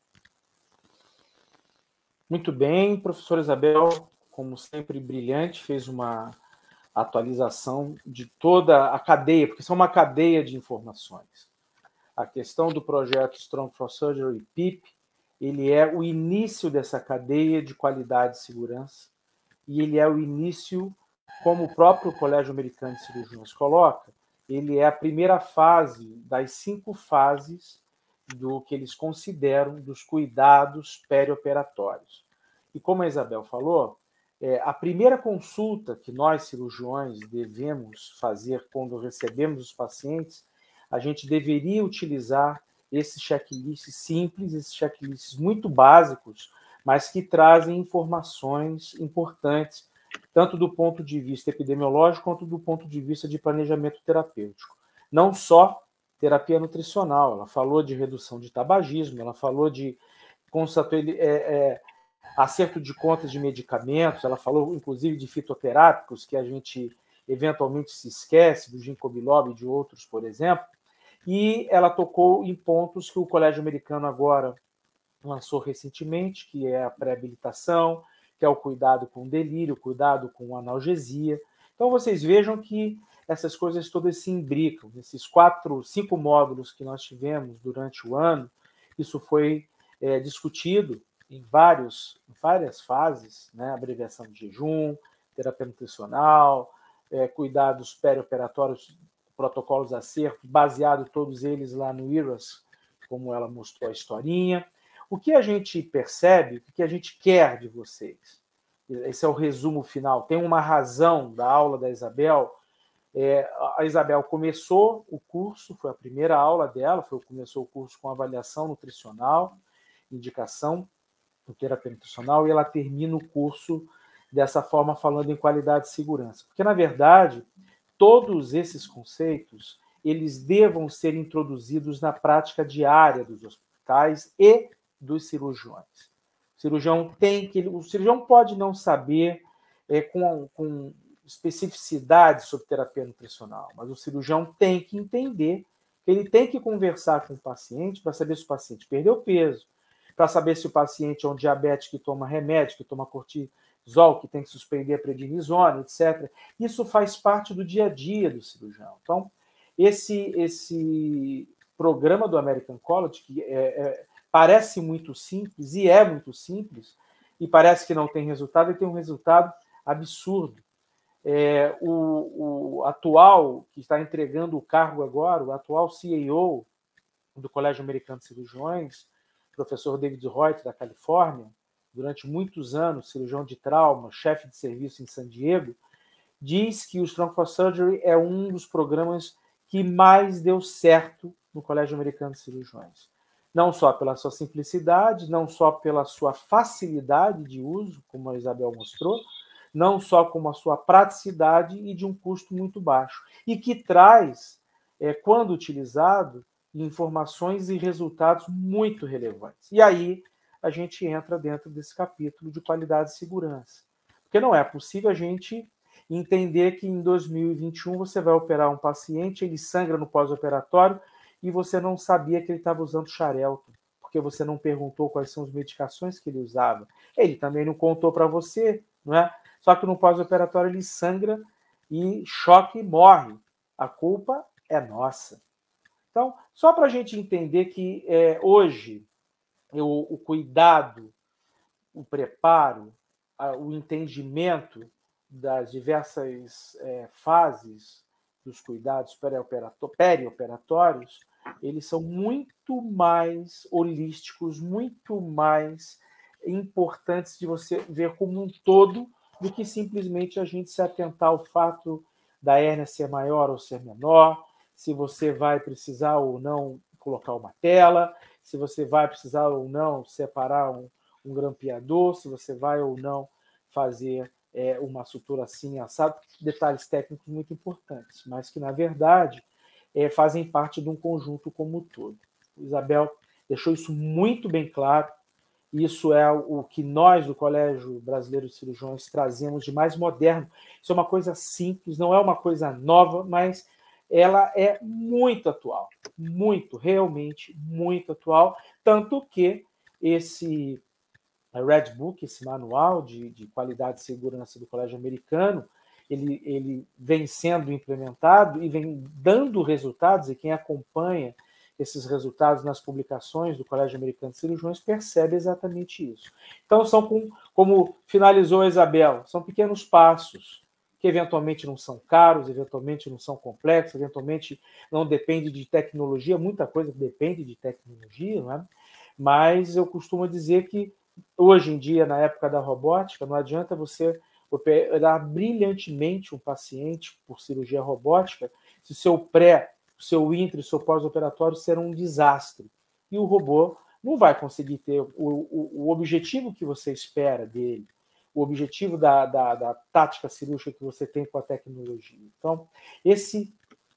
Muito bem, professora Isabel, como sempre, brilhante, fez uma atualização de toda a cadeia, porque são uma cadeia de informações. A questão do projeto Strong for Surgery, P I P, ele é o início dessa cadeia de qualidade e segurança, e ele é o início, como o próprio Colégio Americano de Cirurgiões coloca, ele é a primeira fase das cinco fases do que eles consideram dos cuidados perioperatórios. E como a Isabel falou, É, a primeira consulta que nós, cirurgiões, devemos fazer quando recebemos os pacientes, a gente deveria utilizar esses checklists simples, esses checklists muito básicos, mas que trazem informações importantes, tanto do ponto de vista epidemiológico quanto do ponto de vista de planejamento terapêutico. Não só terapia nutricional, ela falou de redução de tabagismo, ela falou de constatou, é, é, acerto de contas de medicamentos, ela falou inclusive de fitoterápicos, que a gente eventualmente se esquece, do ginkgo biloba e de outros, por exemplo, e ela tocou em pontos que o Colégio Americano agora lançou recentemente, que é a pré-habilitação, que é o cuidado com delírio, o cuidado com analgesia. Então vocês vejam que essas coisas todas se imbricam. Nesses quatro, cinco módulos que nós tivemos durante o ano, isso foi é, discutido em vários, várias fases, né? Abreviação de jejum, terapia nutricional, é, cuidados perioperatórios, protocolos acerto, baseado todos eles lá no I R A S, como ela mostrou a historinha. O que a gente percebe, o que a gente quer de vocês? Esse é o resumo final. Tem uma razão da aula da Isabel. É, a Isabel começou o curso, foi a primeira aula dela, foi, começou o curso com avaliação nutricional, indicação do terapia nutricional, e ela termina o curso dessa forma, falando em qualidade e segurança. Porque, na verdade, todos esses conceitos, eles devam ser introduzidos na prática diária dos hospitais e dos cirurgiões. O cirurgião tem que, o cirurgião pode não saber é, com, com especificidade sobre terapia nutricional, mas o cirurgião tem que entender que ele tem que conversar com o paciente para saber se o paciente perdeu peso, para saber se o paciente é um diabético que toma remédio, que toma cortisol, que tem que suspender a prednisona, etcétera. Isso faz parte do dia a dia do cirurgião. Então, esse, esse programa do American College, que é, é, parece muito simples, e é muito simples, e parece que não tem resultado, e tem um resultado absurdo. É, o, o atual, que está entregando o cargo agora, o atual C E O do Colégio Americano de Cirurgiões, professor David Reuter, da Califórnia, durante muitos anos, cirurgião de trauma, chefe de serviço em San Diego, diz que o Strong for Surgery é um dos programas que mais deu certo no Colégio Americano de Cirurgiões. Não só pela sua simplicidade, não só pela sua facilidade de uso, como a Isabel mostrou, não só com a sua praticidade e de um custo muito baixo. E que traz, é, quando utilizado, informações e resultados muito relevantes. E aí a gente entra dentro desse capítulo de qualidade e segurança. Porque não é possível a gente entender que em dois mil e vinte e um você vai operar um paciente, ele sangra no pós-operatório e você não sabia que ele estava usando Xarelto, porque você não perguntou quais são as medicações que ele usava. Ele também não contou para você, não é? Só que no pós-operatório ele sangra e choque e morre. A culpa é nossa. Então, só para a gente entender que é, hoje o, o cuidado, o preparo, a, o entendimento das diversas é, fases dos cuidados perioperatórios, eles são muito mais holísticos, muito mais importantes de você ver como um todo do que simplesmente a gente se atentar ao fato da hérnia ser maior ou ser menor, se você vai precisar ou não colocar uma tela, se você vai precisar ou não separar um, um grampeador, se você vai ou não fazer é, uma sutura assim, assado, detalhes técnicos muito importantes, mas que, na verdade, é, fazem parte de um conjunto como um todo. Isabel deixou isso muito bem claro. Isso é o que nós, do Colégio Brasileiro de Cirurgiões, trazemos de mais moderno. Isso é uma coisa simples, não é uma coisa nova, mas ela é muito atual, muito, realmente muito atual, tanto que esse Red Book, esse manual de, de qualidade e segurança do Colégio Americano, ele, ele vem sendo implementado e vem dando resultados, e quem acompanha esses resultados nas publicações do Colégio Americano de Cirurgiões percebe exatamente isso. Então, são com, como finalizou a Isabel, são pequenos passos, que eventualmente não são caros, eventualmente não são complexos, eventualmente não depende de tecnologia, muita coisa depende de tecnologia, não é? Mas eu costumo dizer que, hoje em dia, na época da robótica, não adianta você operar brilhantemente um paciente por cirurgia robótica se o seu pré, o seu intra e o seu pós-operatório serão um desastre. E o robô não vai conseguir ter o, o, o objetivo que você espera dele, o objetivo da, da, da tática cirúrgica que você tem com a tecnologia. Então, esse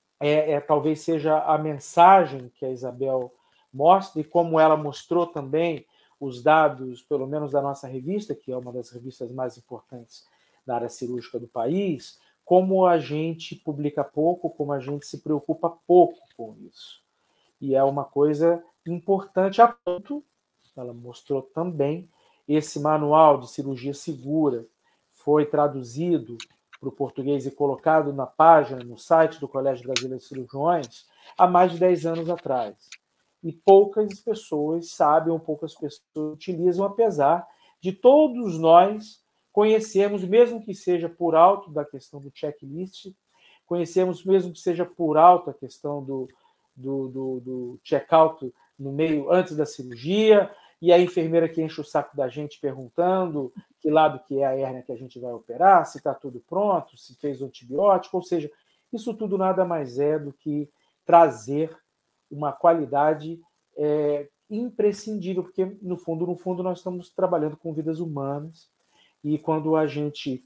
é, é, talvez seja a mensagem que a Isabel mostra, e como ela mostrou também os dados, pelo menos da nossa revista, que é uma das revistas mais importantes da área cirúrgica do país, como a gente publica pouco, como a gente se preocupa pouco com isso. E é uma coisa importante, a ponto, ela mostrou também, esse manual de cirurgia segura foi traduzido para o português e colocado na página, no site do Colégio Brasileiro de Cirurgiões, há mais de dez anos atrás. E poucas pessoas sabem, ou poucas pessoas utilizam, apesar de todos nós conhecermos, mesmo que seja por alto da questão do checklist, conhecemos mesmo que seja por alto a questão do, do, do, do check-out no meio, antes da cirurgia, e a enfermeira que enche o saco da gente perguntando que lado que é a hérnia que a gente vai operar, se está tudo pronto, se fez o antibiótico, ou seja, isso tudo nada mais é do que trazer uma qualidade é, imprescindível, porque, no fundo, no fundo, nós estamos trabalhando com vidas humanas, e quando a gente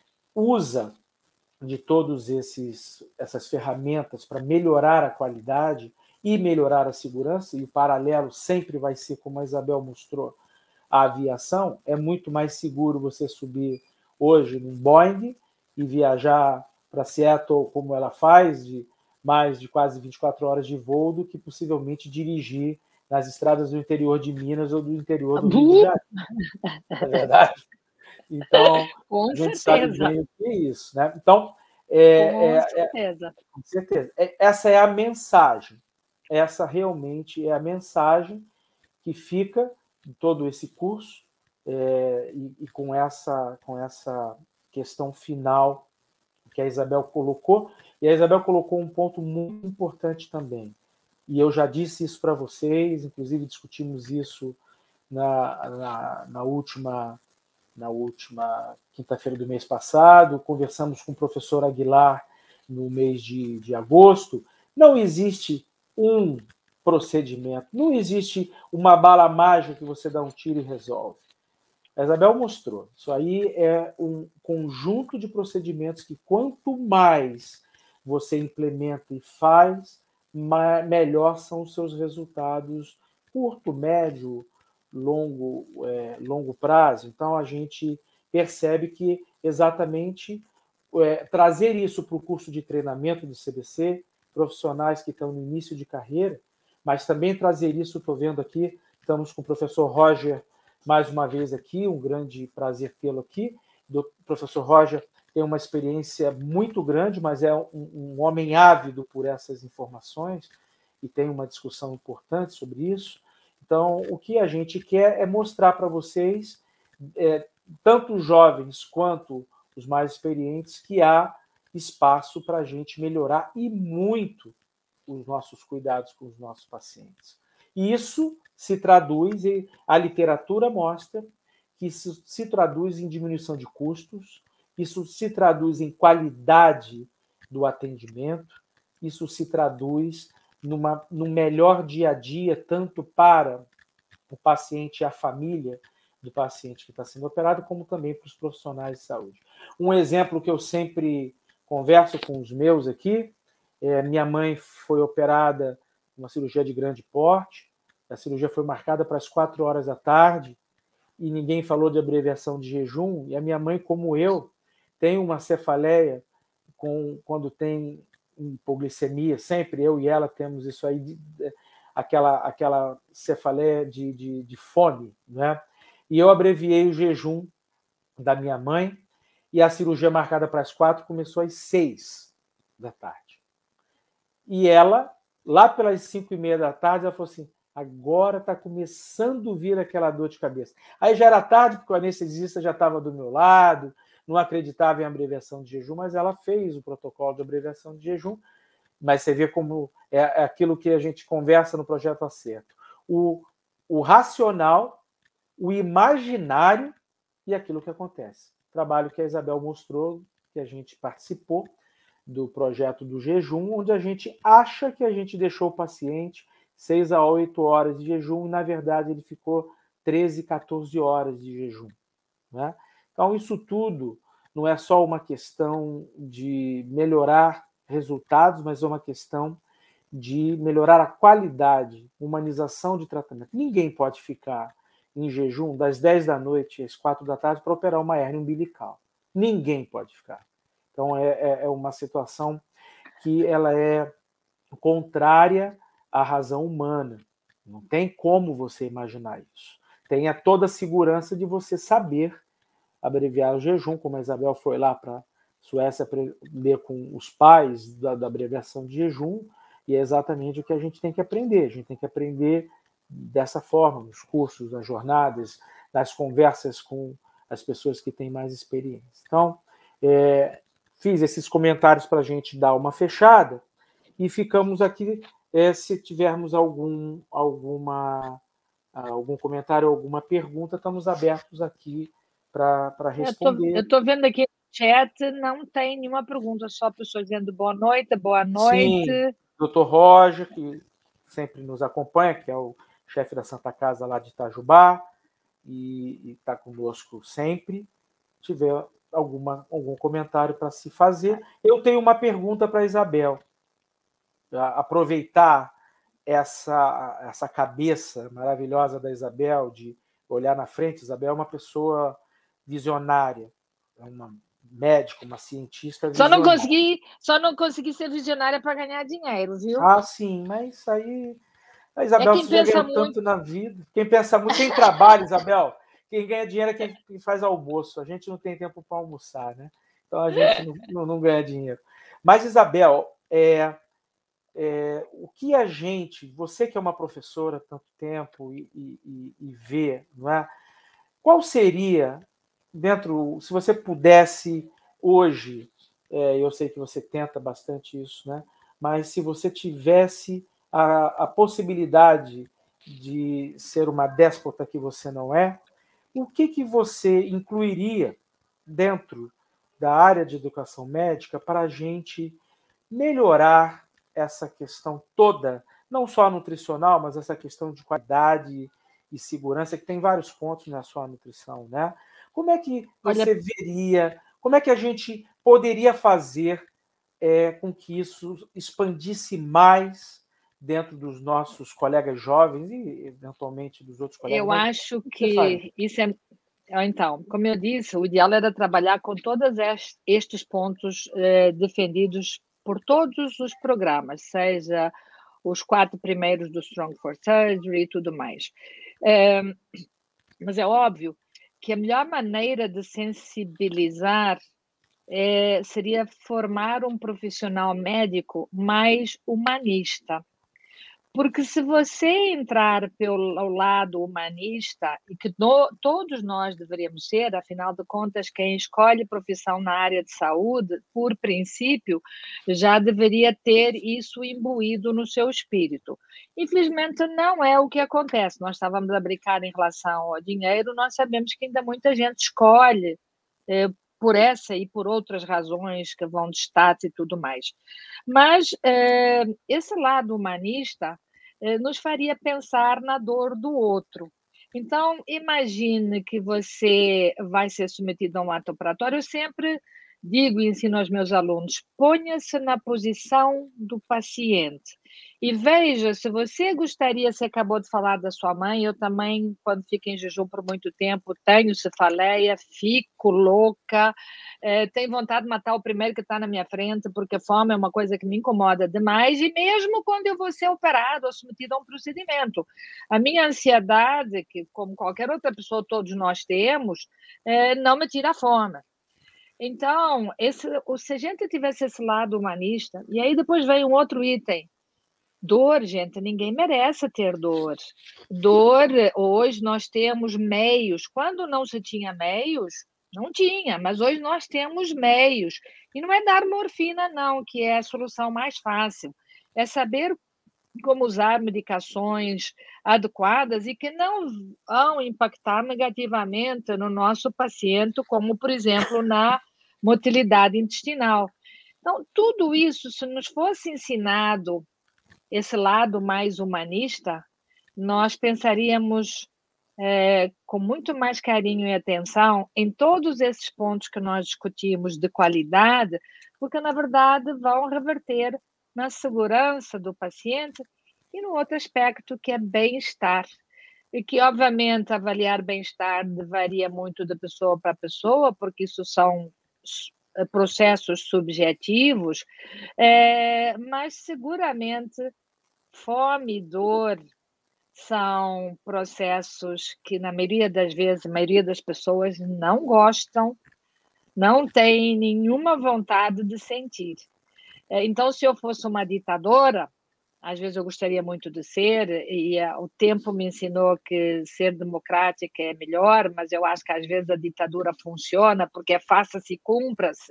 usa de todas essas ferramentas para melhorar a qualidade e melhorar a segurança, e o paralelo sempre vai ser, como a Isabel mostrou, a aviação, é muito mais seguro você subir hoje num Boeing e viajar para Seattle, como ela faz, de mais de quase vinte e quatro horas de voo, do que possivelmente dirigir nas estradas do interior de Minas ou do interior do Rio de Janeiro. É verdade? Então, com a gente certeza. sabe bem o que é isso, né? Então, é, com é, certeza. É, com certeza. É, essa é a mensagem. Essa realmente é a mensagem que fica em todo esse curso, é, e, e com, essa, com essa questão final que a Isabel colocou. E a Isabel colocou um ponto muito importante também. E eu já disse isso para vocês, inclusive discutimos isso na, na, na última, na última quinta-feira do mês passado, conversamos com o professor Aguilar no mês de, de agosto. Não existe um procedimento, não existe uma bala mágica que você dá um tiro e resolve. A Isabel mostrou. Isso aí é um conjunto de procedimentos que, quanto mais você implementa e faz, melhor são os seus resultados curto, médio, longo, é, longo prazo. Então, a gente percebe que exatamente é, trazer isso para o curso de treinamento do C B C, profissionais que estão no início de carreira, mas também trazer isso, estou vendo aqui, estamos com o professor Roger mais uma vez aqui, um grande prazer tê-lo aqui. O professor Roger tem uma experiência muito grande, mas é um, um homem ávido por essas informações e tem uma discussão importante sobre isso. Então, o que a gente quer é mostrar para vocês, é, tanto os jovens quanto os mais experientes, que há espaço para a gente melhorar e muito os nossos cuidados com os nossos pacientes. E isso se traduz, e a literatura mostra que isso se traduz em diminuição de custos, isso se traduz em qualidade do atendimento, isso se traduz numa, num melhor dia a dia, tanto para o paciente e a família do paciente que está sendo operado, como também para os profissionais de saúde. Um exemplo que eu sempre converso com os meus aqui, é, minha mãe foi operada uma cirurgia de grande porte, a cirurgia foi marcada para as quatro horas da tarde e ninguém falou de abreviação de jejum, e a minha mãe, como eu, tem uma cefaleia com, quando tem hipoglicemia, sempre eu e ela temos isso aí, de, de, aquela, aquela cefaleia de, de, de fome, né? E eu abreviei o jejum da minha mãe e a cirurgia marcada para as quatro começou às seis da tarde. E ela, lá pelas cinco e meia da tarde, ela falou assim, agora está começando a vir aquela dor de cabeça. Aí já era tarde, porque o anestesista já estava do meu lado, não acreditava em abreviação de jejum, mas ela fez o protocolo de abreviação de jejum, mas você vê como é aquilo que a gente conversa no Projeto Acerto. O, o racional, o imaginário e aquilo que acontece. Trabalho que a Isabel mostrou, que a gente participou do projeto do jejum, onde a gente acha que a gente deixou o paciente seis a oito horas de jejum, e na verdade ele ficou treze, quatorze horas de jejum, né? Então, isso tudo não é só uma questão de melhorar resultados, mas é uma questão de melhorar a qualidade, humanização de tratamento. Ninguém pode ficar em jejum das dez da noite às quatro da tarde para operar uma hérnia umbilical. Ninguém pode ficar. Então, é, é uma situação que ela é contrária à razão humana. Não tem como você imaginar isso. Tenha toda a segurança de você saber abreviar o jejum, como a Isabel foi lá para a Suécia aprender com os pais da, da abreviação de jejum, e é exatamente o que a gente tem que aprender. A gente tem que aprender dessa forma, nos cursos, nas jornadas, nas conversas com as pessoas que têm mais experiência. Então, é, fiz esses comentários para a gente dar uma fechada e ficamos aqui, é, se tivermos algum, alguma, algum comentário, alguma pergunta, estamos abertos aqui para responder. Eu estou vendo aqui no chat, não tem nenhuma pergunta, só pessoas dizendo boa noite, boa noite. Sim, doutor Roger, que sempre nos acompanha, que é o chefe da Santa Casa lá de Itajubá, e está conosco sempre. Se tiver alguma, algum comentário para se fazer. Eu tenho uma pergunta para a Isabel. Aproveitar essa, essa cabeça maravilhosa da Isabel, de olhar na frente. Isabel é uma pessoa visionária, é uma médica, uma cientista visionária. Só não consegui, só não consegui ser visionária para ganhar dinheiro, viu? Ah, sim, mas isso aí... A Isabel, é quem você já ganhou muito... tanto na vida. Quem pensa muito, quem trabalha, Isabel, quem ganha dinheiro é quem faz almoço. A gente não tem tempo para almoçar, né? Então a gente não, não, não ganha dinheiro. Mas, Isabel, é, é, o que a gente, você que é uma professora há tanto tempo e, e, e vê, não é? Qual seria, dentro, se você pudesse hoje, é, eu sei que você tenta bastante isso, né? Mas se você tivesse a, a possibilidade de ser uma déspota que você não é, o que, que você incluiria dentro da área de educação médica para a gente melhorar essa questão toda, não só nutricional, mas essa questão de qualidade e segurança, que tem vários pontos na sua nutrição, né? Como é que você Olha... veria, como é que a gente poderia fazer é, com que isso expandisse mais dentro dos nossos colegas jovens e, eventualmente, dos outros colegas? Eu acho que isso é... Então, como eu disse, o ideal era trabalhar com todos estes pontos eh, defendidos por todos os programas, seja os quatro primeiros do Strong for Surgery e tudo mais. É, mas é óbvio que a melhor maneira de sensibilizar é, seria formar um profissional médico mais humanista. Porque se você entrar pelo lado humanista, e que no, todos nós deveríamos ser, afinal de contas, quem escolhe profissão na área de saúde, por princípio, já deveria ter isso imbuído no seu espírito. Infelizmente, não é o que acontece. Nós estávamos a brincar em relação ao dinheiro, nós sabemos que ainda muita gente escolhe eh, por essa e por outras razões que vão de status e tudo mais. Mas eh, esse lado humanista eh, nos faria pensar na dor do outro. Então, imagine que você vai ser submetido a um ato operatório. Eu sempre digo e ensino aos meus alunos, ponha-se na posição do paciente e veja se você gostaria, você acabou de falar da sua mãe, eu também, quando fico em jejum por muito tempo, tenho cefaleia, fico louca, eh, tenho vontade de matar o primeiro que está na minha frente, porque a fome é uma coisa que me incomoda demais, e mesmo quando eu vou ser operado ou submetido a um procedimento. A minha ansiedade, que como qualquer outra pessoa todos nós temos, eh, não me tira a fome. Então, esse, se a gente tivesse esse lado humanista, e aí depois vem um outro item, dor, gente, ninguém merece ter dor. Dor, hoje nós temos meios, quando não se tinha meios, não tinha, mas hoje nós temos meios, e não é dar morfina não, que é a solução mais fácil, é saber como usar medicações adequadas e que não vão impactar negativamente no nosso paciente, como, por exemplo, na motilidade intestinal. Então, tudo isso, se nos fosse ensinado esse lado mais humanista, nós pensaríamos é, com muito mais carinho e atenção em todos esses pontos que nós discutimos de qualidade, porque, na verdade, vão reverter na segurança do paciente e no outro aspecto que é bem-estar. E que, obviamente, avaliar bem-estar varia muito de pessoa para pessoa, porque isso são processos subjetivos, é, mas seguramente fome e dor são processos que, na maioria das vezes, a maioria das pessoas não gostam, não tem nenhuma vontade de sentir. Então, se eu fosse uma ditadora, às vezes eu gostaria muito de ser, e uh, o tempo me ensinou que ser democrática é melhor, mas eu acho que às vezes a ditadura funciona porque é faça-se e cumpra-se.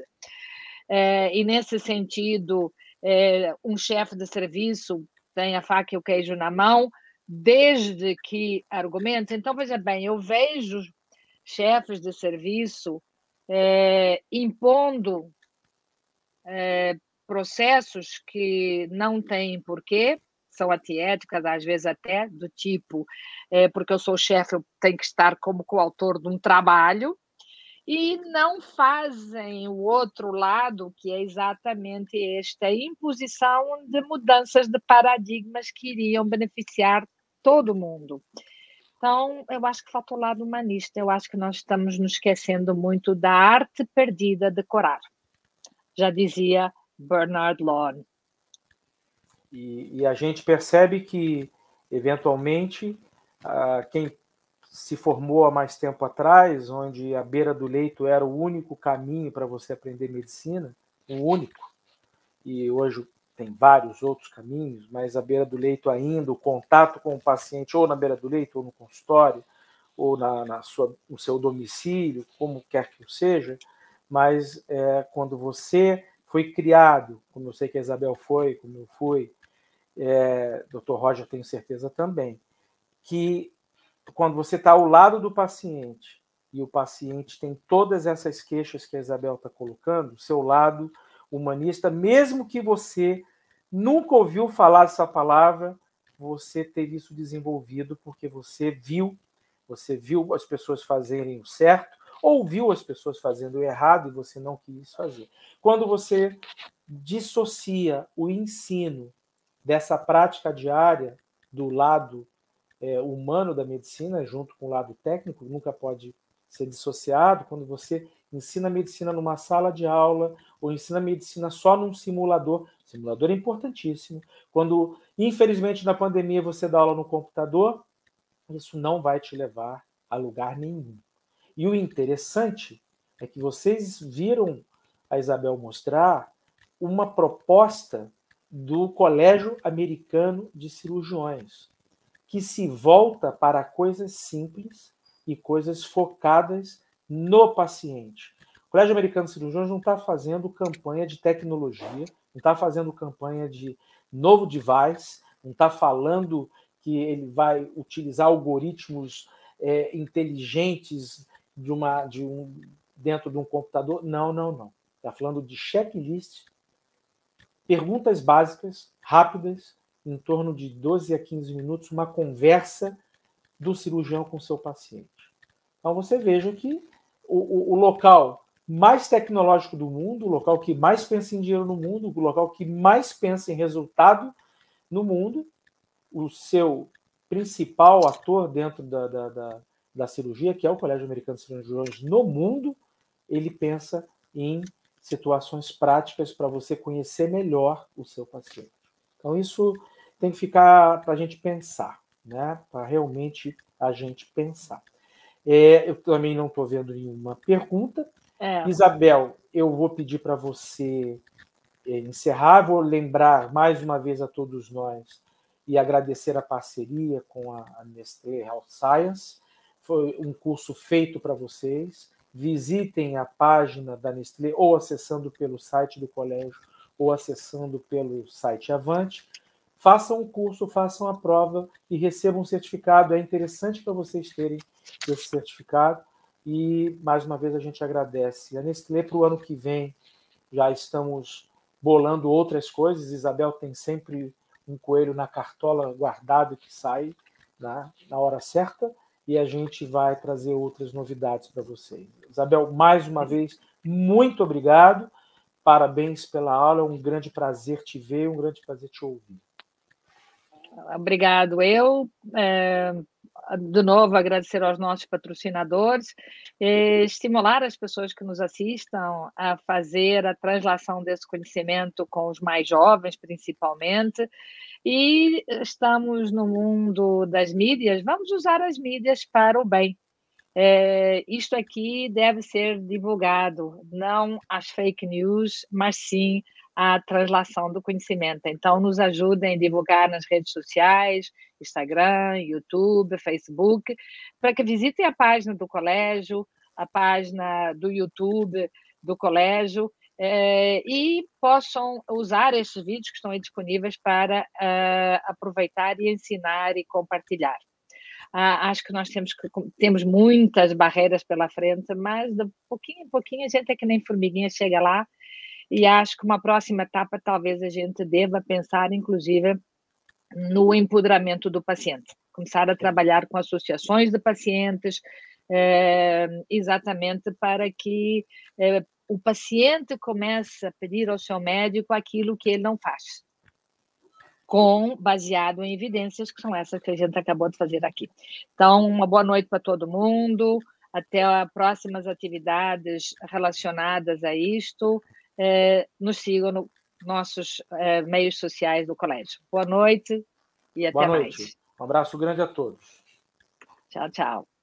É, e nesse sentido, é, um chefe de serviço tem a faca e o queijo na mão, desde que argumente. Então, veja bem, eu vejo chefes de serviço é, impondo é, processos que não têm porquê, são antiéticas, às vezes até, do tipo, é, porque eu sou chefe, eu tenho que estar como coautor de um trabalho, e não fazem o outro lado, que é exatamente esta imposição de mudanças de paradigmas que iriam beneficiar todo mundo. Então, eu acho que falta o lado humanista, eu acho que nós estamos nos esquecendo muito da arte perdida de curar. Já dizia Bernard Law. E, e a gente percebe que, eventualmente, uh, quem se formou há mais tempo atrás, onde a beira do leito era o único caminho para você aprender medicina, o único, e hoje tem vários outros caminhos, mas a beira do leito ainda, o contato com o paciente, ou na beira do leito, ou no consultório, ou na, na sua, no seu domicílio, como quer que seja, mas é, quando você foi criado, como eu sei que a Isabel foi, como eu fui, é, doutor Roger, tenho certeza também, que quando você está ao lado do paciente e o paciente tem todas essas queixas que a Isabel está colocando, seu lado humanista, mesmo que você nunca ouviu falar essa palavra, você teve isso desenvolvido porque você viu, você viu as pessoas fazerem o certo, ou viu as pessoas fazendo o errado e você não quis fazer. Quando você dissocia o ensino dessa prática diária do lado é, humano da medicina, junto com o lado técnico, nunca pode ser dissociado. Quando você ensina medicina numa sala de aula ou ensina medicina só num simulador, simulador é importantíssimo. Quando, infelizmente, na pandemia você dá aula no computador, isso não vai te levar a lugar nenhum. E o interessante é que vocês viram a Isabel mostrar uma proposta do Colégio Americano de Cirurgiões, que se volta para coisas simples e coisas focadas no paciente. O Colégio Americano de Cirurgiões não está fazendo campanha de tecnologia, não está fazendo campanha de novo device, não está falando que ele vai utilizar algoritmos é, inteligentes de uma, de um, dentro de um computador. Não, não, não. Está falando de checklist, perguntas básicas, rápidas, em torno de doze a quinze minutos, uma conversa do cirurgião com o seu paciente. Então você veja que o, o, o local mais tecnológico do mundo, o local que mais pensa em dinheiro no mundo, o local que mais pensa em resultado no mundo, o seu principal ator dentro da, da, da, da cirurgia, que é o Colégio Americano de Cirurgiões no mundo, ele pensa em situações práticas para você conhecer melhor o seu paciente. Então isso tem que ficar para a gente pensar, né? Para realmente a gente pensar. É, eu também não estou vendo nenhuma pergunta. É. Isabel, eu vou pedir para você é, encerrar, vou lembrar mais uma vez a todos nós e agradecer a parceria com a, a Nestlé Health Science. Foi um curso feito para vocês. Visitem a página da Nestlé ou acessando pelo site do colégio ou acessando pelo site Avante. Façam o curso, façam a prova e recebam um certificado. É interessante para vocês terem esse certificado. E, mais uma vez, a gente agradece a Nestlé. Para o ano que vem, já estamos bolando outras coisas. Isabel tem sempre um coelho na cartola guardado que sai na, na hora certa. E a gente vai trazer outras novidades para vocês. Isabel, mais uma vez, muito obrigado. Parabéns pela aula. É um grande prazer te ver, um grande prazer te ouvir. Obrigado. Eu, é, de novo, agradecer aos nossos patrocinadores, e estimular as pessoas que nos assistam a fazer a translação desse conhecimento com os mais jovens, principalmente. E estamos no mundo das mídias, vamos usar as mídias para o bem. É, isto aqui deve ser divulgado, não as fake news, mas sim a translação do conhecimento. Então, nos ajudem a divulgar nas redes sociais, Instagram, YouTube, Facebook, para que visitem a página do colégio, a página do YouTube do colégio, é, e possam usar esses vídeos que estão aí disponíveis para uh, aproveitar e ensinar e compartilhar. Ah, acho que nós temos, que, temos muitas barreiras pela frente, mas de pouquinho em pouquinho a gente é que nem formiguinha chega lá, e acho que uma próxima etapa talvez a gente deva pensar, inclusive, no empoderamento do paciente. Começar a trabalhar com associações de pacientes, eh, exatamente para que eh, o paciente comece a pedir ao seu médico aquilo que ele não faz, com, baseado em evidências, que são essas que a gente acabou de fazer aqui. Então, uma boa noite para todo mundo, até as próximas atividades relacionadas a isto. Eh, nos sigam nos nossos eh, meios sociais do colégio. Boa noite e até Boa noite. mais. Um abraço grande a todos. Tchau, tchau.